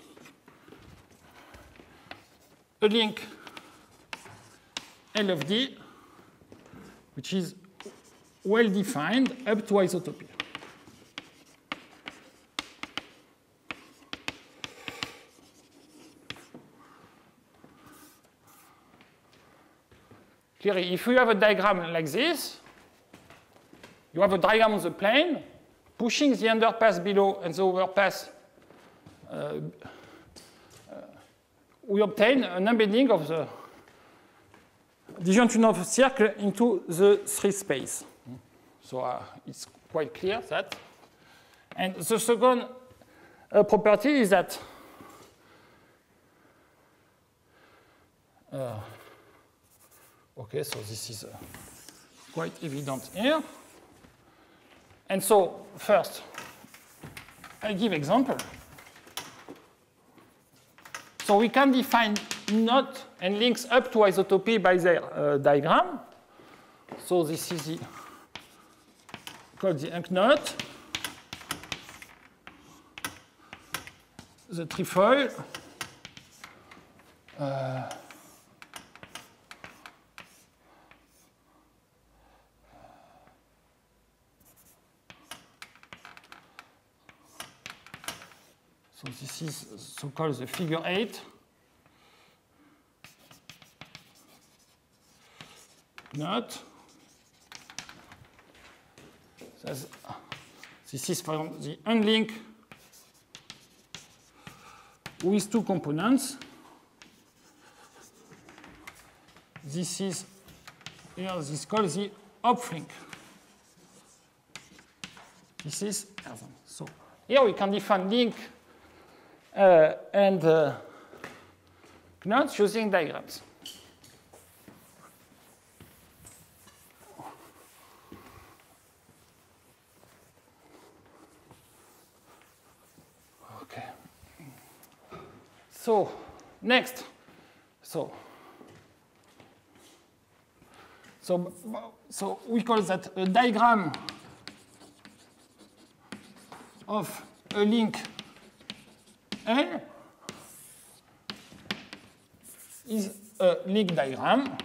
a link L of D, which is well defined up to isotopy. Clearly, if you have a diagram like this, you have a diagram on the plane, pushing the underpass below and the overpass, uh, uh, we obtain an embedding of the disjunction of a circle into the three space. So uh, it's quite clear that. And the second uh, property is that uh, okay, so this is uh, quite evident here. And so first, I give example. So we can define knot and links up to isotopy by their uh, diagram. So this is the, called the unk knot, the trefoil, uh, so this is so-called the figure eight. Knot. Says, this is for the unlink with two components. This is here, this is called the uplink. This is so here we can define link uh, and uh, knots using diagrams. Okay. So next, so so so we call that a diagram of a link L is a link diagram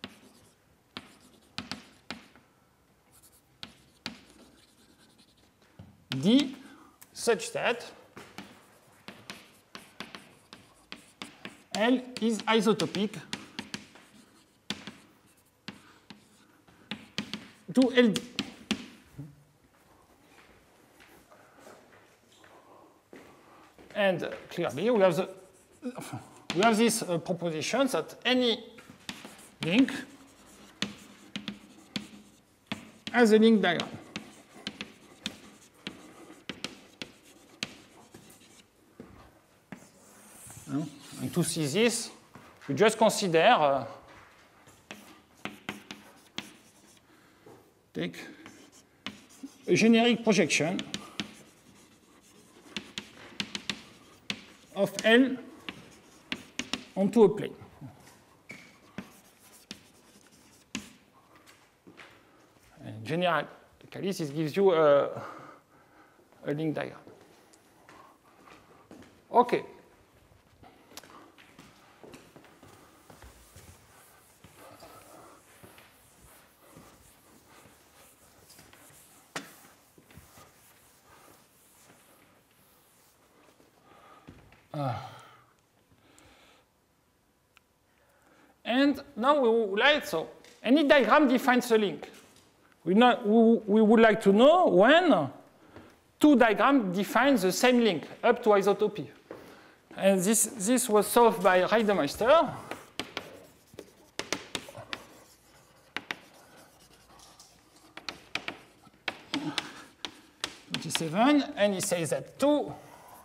D such that L is isotopic to L D. And uh, clearly, we have, the, we have this uh, proposition that any link has a link diagram. No? And to see this, we just consider uh, take a generic projection of L onto a plane. And generically, this gives you a, a link diagram. Okay. Uh, and now we would like, so any diagram defines a link. We, not, we, we would like to know when two diagrams define the same link up to isotopy. And this, this was solved by Reidemeister. twenty-seven, and he says that two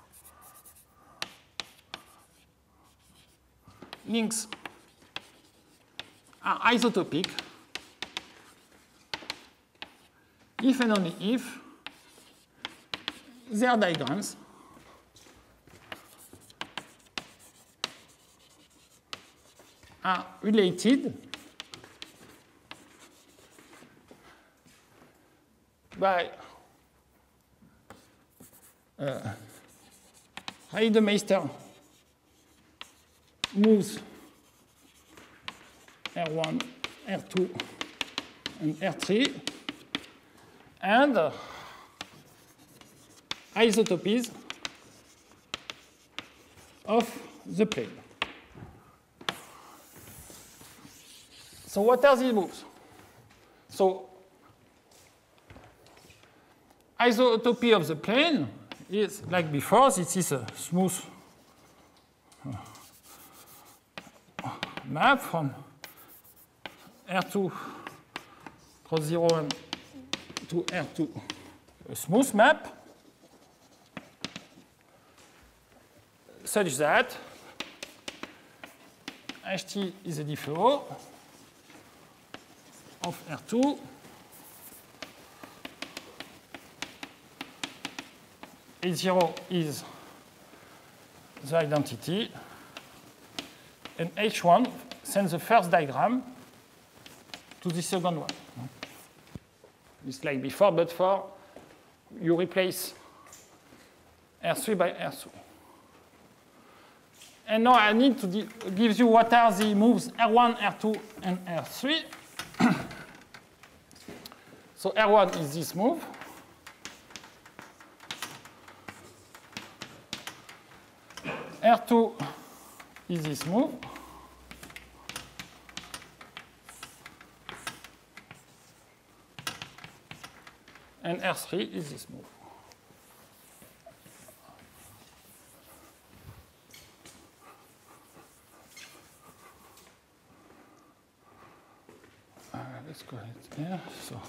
links are isotopic if and only if their diagrams are related by uh, Reidemeister moves R one, R two, and R three, and uh, isotopies of the plane. So what are these moves? So isotopy of the plane is like before. This is a smooth map from R two cross zero one to R two, a smooth map such that H T is a D F O of R two H zero is the identity, and H one sends the first diagram to the second one. It's like before, but for you replace R three by R two. And now I need to give you what are the moves R one, R two, and R three. So R one is this move. R two is this move. And R three is this move. Uh, let's go ahead here. So.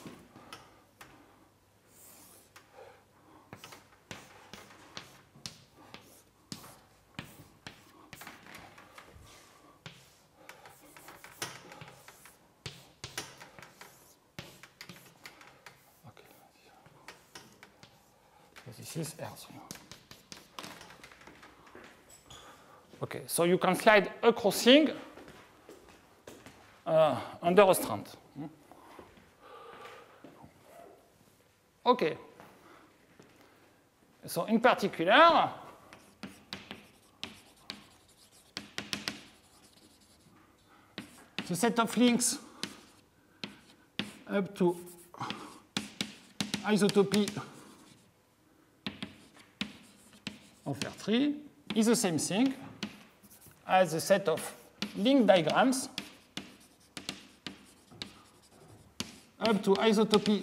This is R three. Okay, so you can slide a crossing uh, under a strand. Okay. So in particular, the set of links up to isotopy of R three is the same thing as the set of link diagrams up to isotopy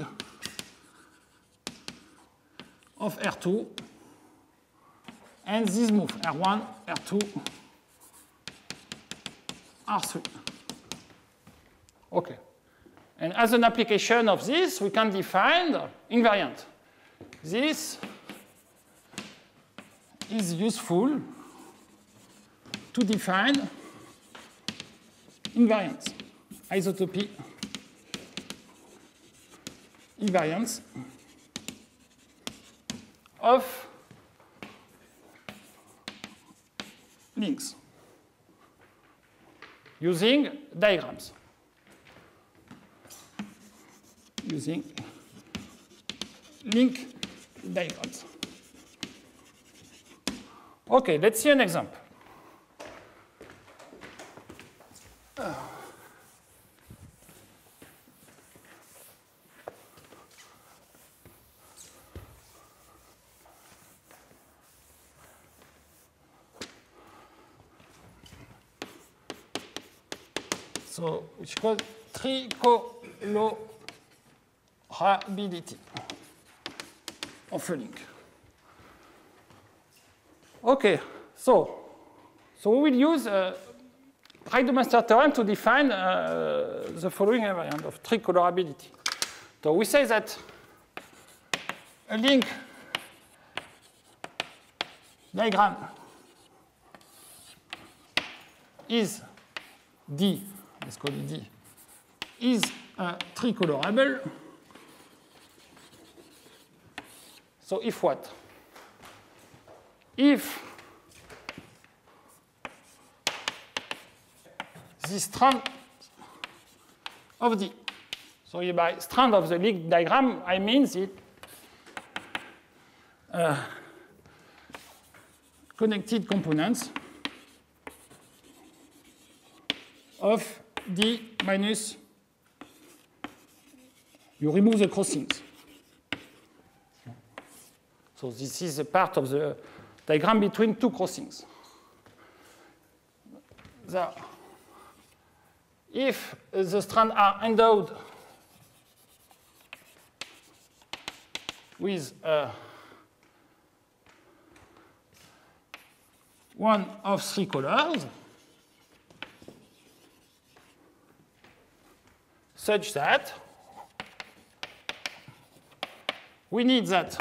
of R two and this move R one, R two, R three. Okay. And as an application of this, we can define invariant. This is useful to define invariance, isotopy invariance of links using diagrams. Using link diagrams. Okay, let's see an example. Uh. So, which is called tricolorability of a link. Okay, so so we will use uh, Reidemeister theorem to define uh, the following invariant of tricolorability. So we say that a link diagram is D. Let's call it D, is uh, tricolorable. So if what? If the strand of D, so by strand of the link diagram, I mean the uh, connected components of D minus, you remove the crossings. So this is a part of the diagram between two crossings. The, if the strands are endowed with uh, one of three colors, such that we need that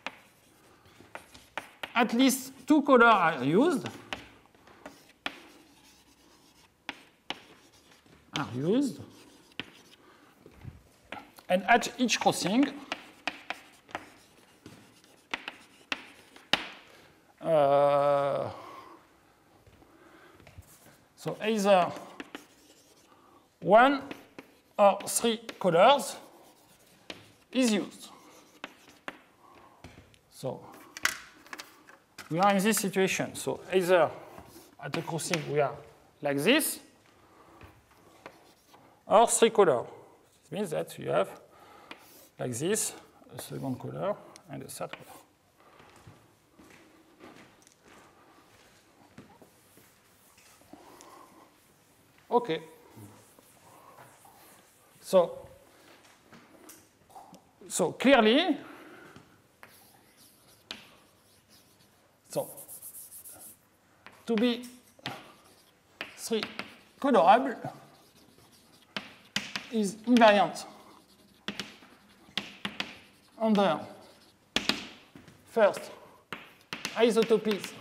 at least two colors are used, are used, and at each crossing, uh, so either one or three colors is used. So we are in this situation. So either at the crossing we are like this, or three colors. It means that you have like this, a second color, and a third color. Okay. So, so clearly, so to be three colorable is invariant under first isotopies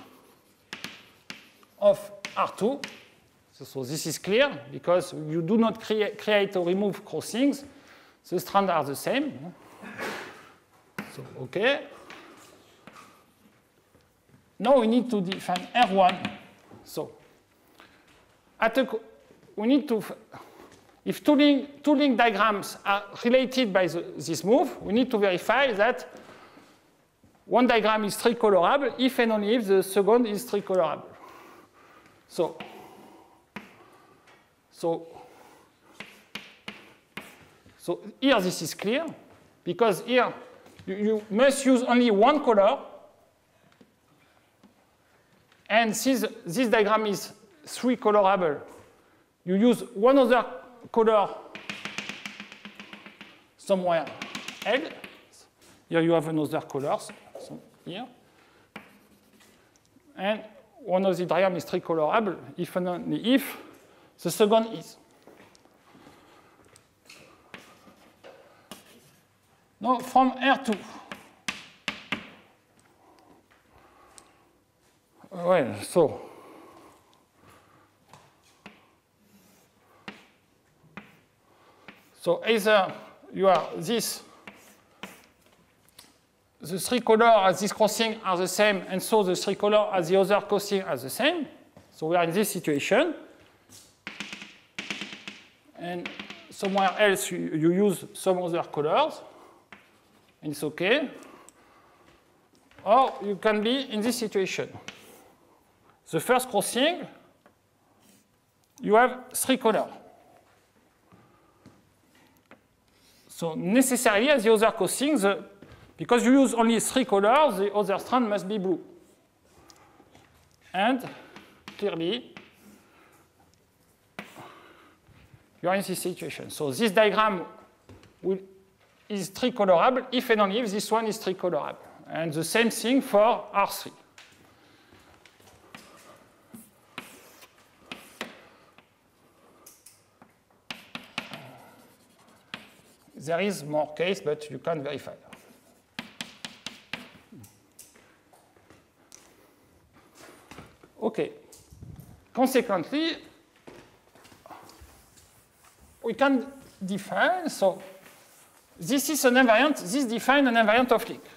of R two. So, so this is clear because you do not crea create or remove crossings. The strands are the same. So, okay. Now we need to define R one. So, at a, we need to, if two link, two link diagrams are related by the, this move, we need to verify that one diagram is tricolorable if and only if the second is tricolorable. So, so, so here this is clear because here you, you must use only one color. And since this diagram is three colorable, you use one other color somewhere else. Here you have another color, so here. And one of the diagram is three colorable if and only if the second is. Now from R two. Well, so so either you are this the three colors at this crossing are the same, and so the three colors at the other crossing are the same. So we are in this situation. And somewhere else you, you use some other colors, and it's okay. Or you can be in this situation. The first crossing, you have three colors. So necessarily, as the other crossing, the, because you use only three colors, the other strand must be blue. And clearly, you are in this situation. So this diagram will, is tricolorable if and only if this one is tricolorable. And the same thing for R three. There is more case, but you can verify. Okay. Consequently, we can define, so this is an invariant, this defines an invariant of link.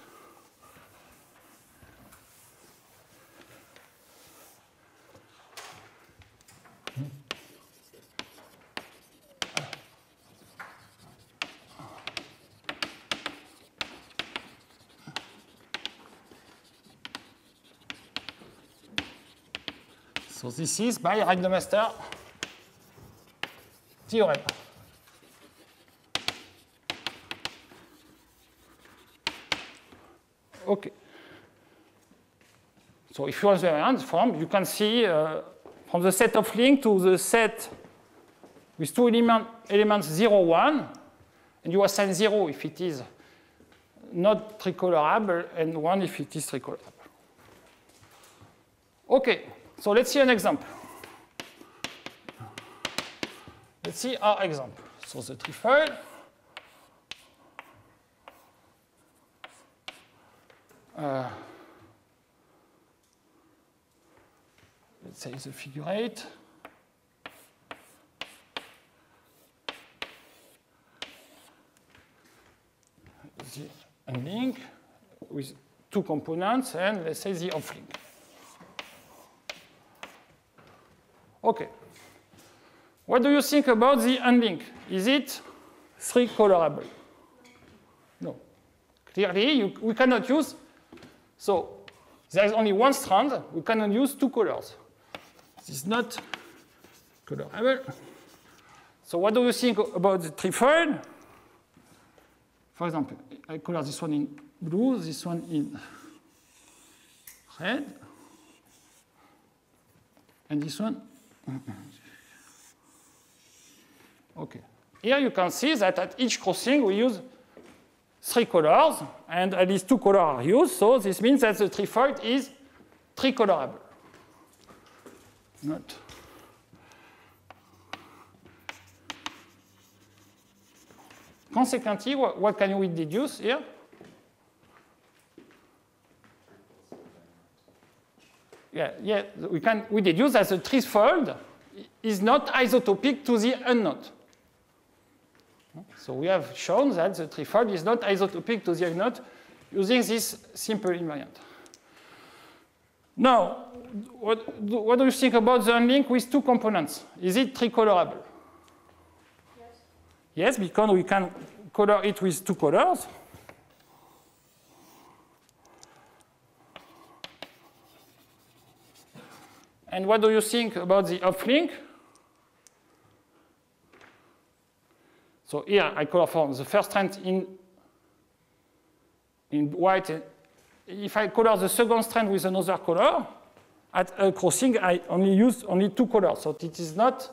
So this is by Reidemeister theorem. Okay. So if you have the invariant form, you can see uh, from the set of link to the set with two element, elements zero, one, and you assign zero if it is not tricolorable and one if it is tricolorable. Okay. So let's see an example. Let's see our example. So the trefoil. Uh, let's say the figure eight. The unlink with two components and let's say the off-link. Okay. What do you think about the unlink? Is it three colorable? No. Clearly, you, we cannot use, so there is only one strand, we cannot use two colors. This is not colorable. So what do you think about the trefoil? For example, I color this one in blue, this one in red, and this one. Okay. Here you can see that at each crossing we use three colors, and at least two colors are used. So this means that the trefoil is tricolorable. Not. Consequently, what, what can we deduce here? Yeah, yeah, we can we deduce that the trefoil is not isotopic to the unknot. So we have shown that the trefoil is not isotopic to the unknot using this simple invariant. Now, what do, what do you think about the unlink with two components? Is it tricolorable? Yes. Yes, because we can color it with two colors. And what do you think about the off-link? So here I color for the first strand in, in white. If I color the second strand with another color, at a crossing I only use only two colors. So it is not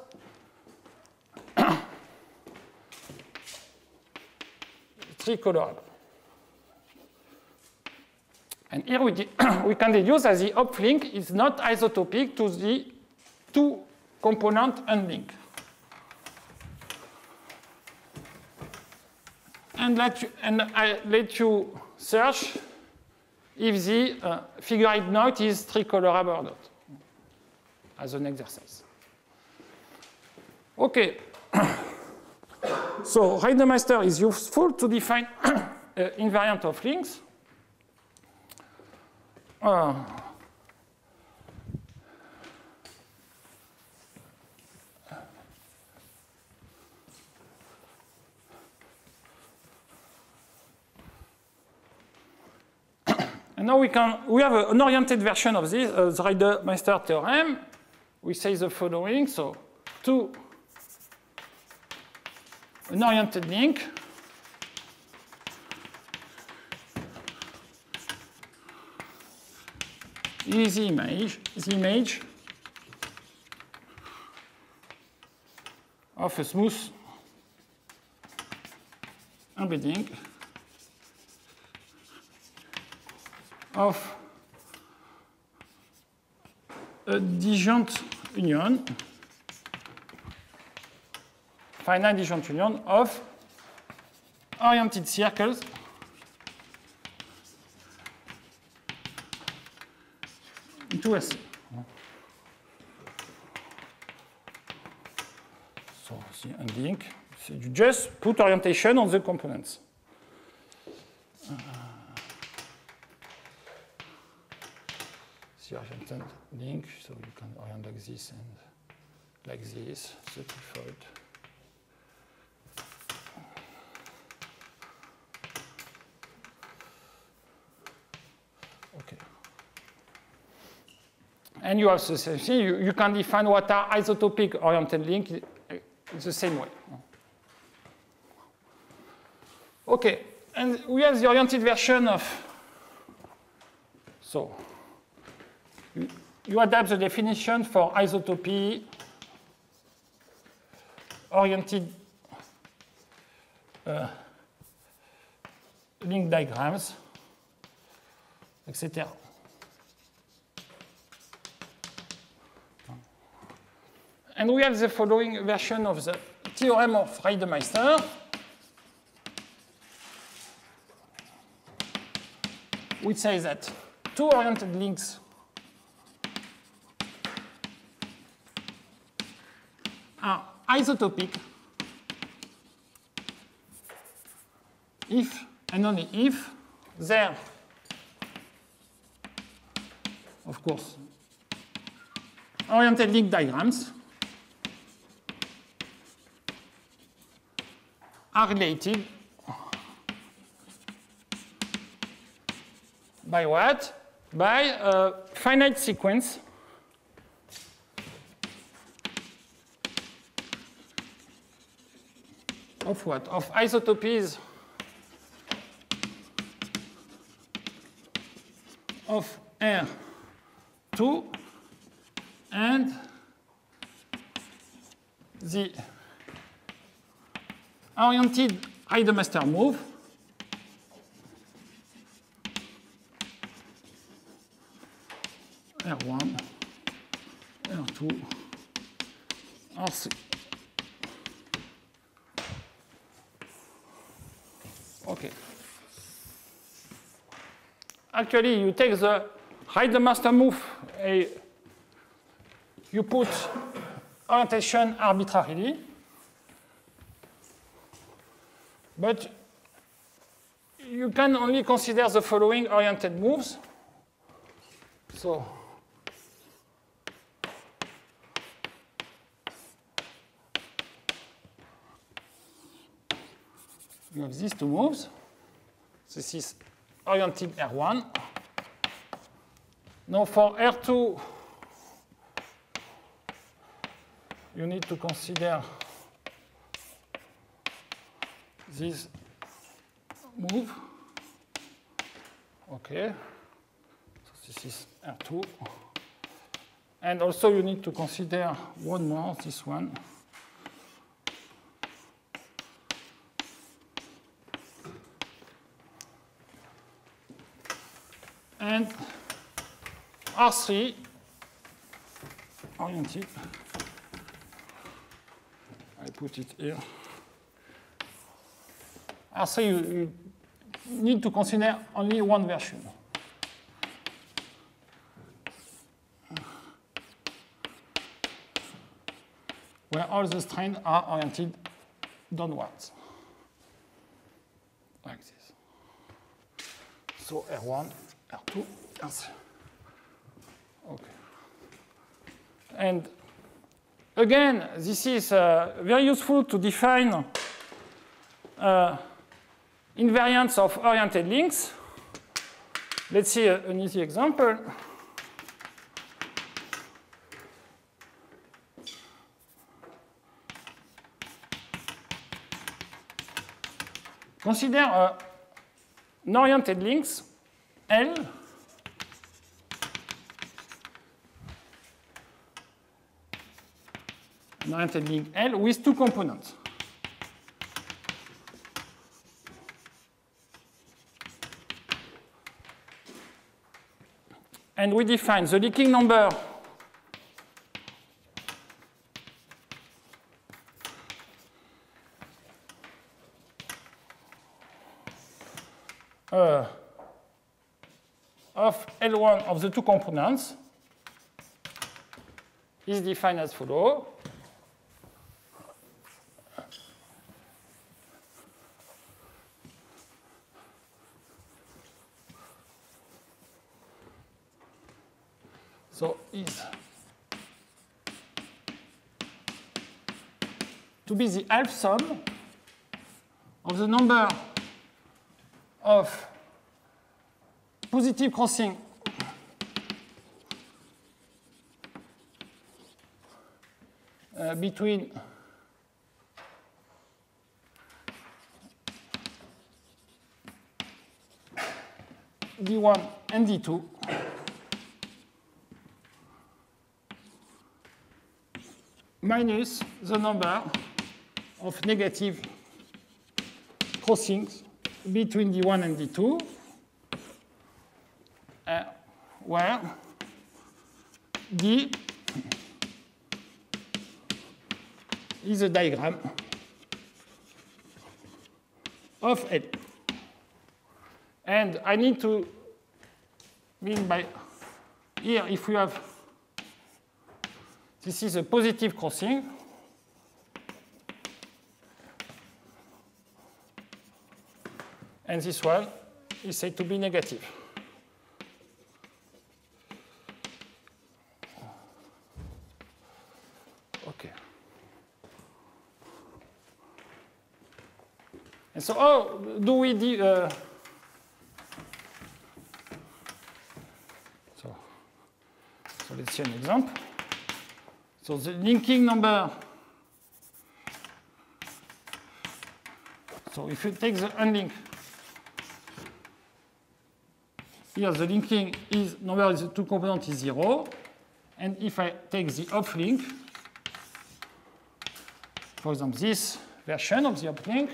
tricolorable. And here we, we can deduce that the off-link is not isotopic to the two-component unlink. And, let you, and I let you search if the uh, figure eight knot is tricolorable or not, as an exercise. Okay. So Reidemeister is useful to define uh, invariant of links. uh, and now we can we have a, an oriented version of this, uh, the Reidemeister theorem. We say the following: so to an oriented link is the image, the image of a smooth embedding of a disjoint union, finite disjoint union of oriented circles into a C. So the ending, so you just put orientation on the components. Uh, the oriented link, so you can orient like this and like this, the default. Okay. And you have the same thing. You, you can define what are isotopic oriented links the same way. Okay, and we have the oriented version of, so you, you adapt the definition for isotopy, oriented uh, link diagrams, et cetera. And we have the following version of the theorem of Reidemeister, which says that two oriented links are isotopic if and only if their, of course, oriented link diagrams are related by what? By a finite sequence of what? Of isotopies of R two and the oriented Reidemeister move R one, R two, R three. Okay. Actually, you take the Reidemeister move, a, you put orientation arbitrarily, but you can only consider the following oriented moves. So you have these two moves. This is oriented R one. Now for R two, you need to consider this move. Okay. So this is R two. And also you need to consider one more, this one. And R three oriented. I put it here. R three, you, you need to consider only one version. Where all the strains are oriented downwards. Like this. So R one, R two, R three. And again, this is uh, very useful to define uh, invariance of oriented links. Let's see a, an easy example. Consider uh, an oriented links L an oriented link L with two components. And we define the leaking number uh, of L one of the two components is defined as follows. So is to be the half sum of the number of positive crossing uh, between D one and D two minus the number of negative crossings between D one and D two, uh, where D is a diagram of L. And I need to mean by here, if we have this is a positive crossing, and this one is said to be negative. Okay. And so, how do we do? Uh, so, so let's see an example. So the linking number, so if you take the unlink, here the linking is number of the two components is zero, and if I take the uplink, for example, this version of the uplink,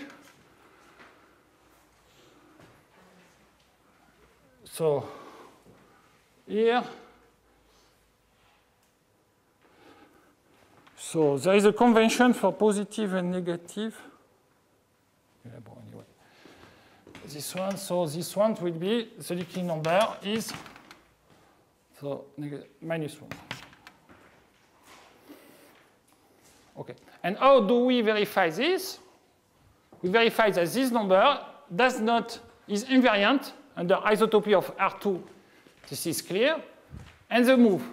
so here, so there is a convention for positive and negative. Yeah, but anyway. This one, so this one will be, the leaking number is so minus one. Okay. And how do we verify this? We verify that this number does not, is invariant under isotopy of R two. This is clear. And the move.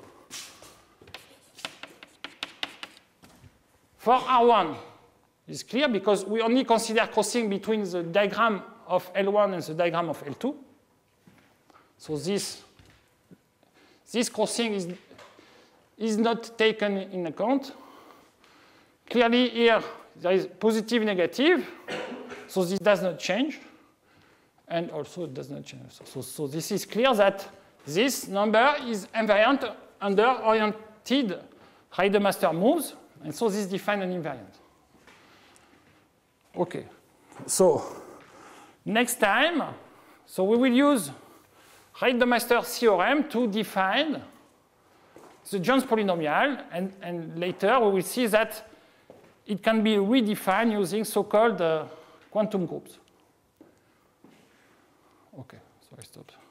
For R one is clear because we only consider crossing between the diagram of L one and the diagram of L two. So this, this crossing is, is not taken in account. Clearly here there is positive, negative, so this does not change. And also it does not change. So, so this is clear that this number is invariant under oriented Reidemaster moves. And so this defines an invariant. Okay. So next time, so we will use Reidemaster theorem to define the Jones polynomial, and, and later we will see that it can be redefined using so-called uh, quantum groups. Okay, so I stopped.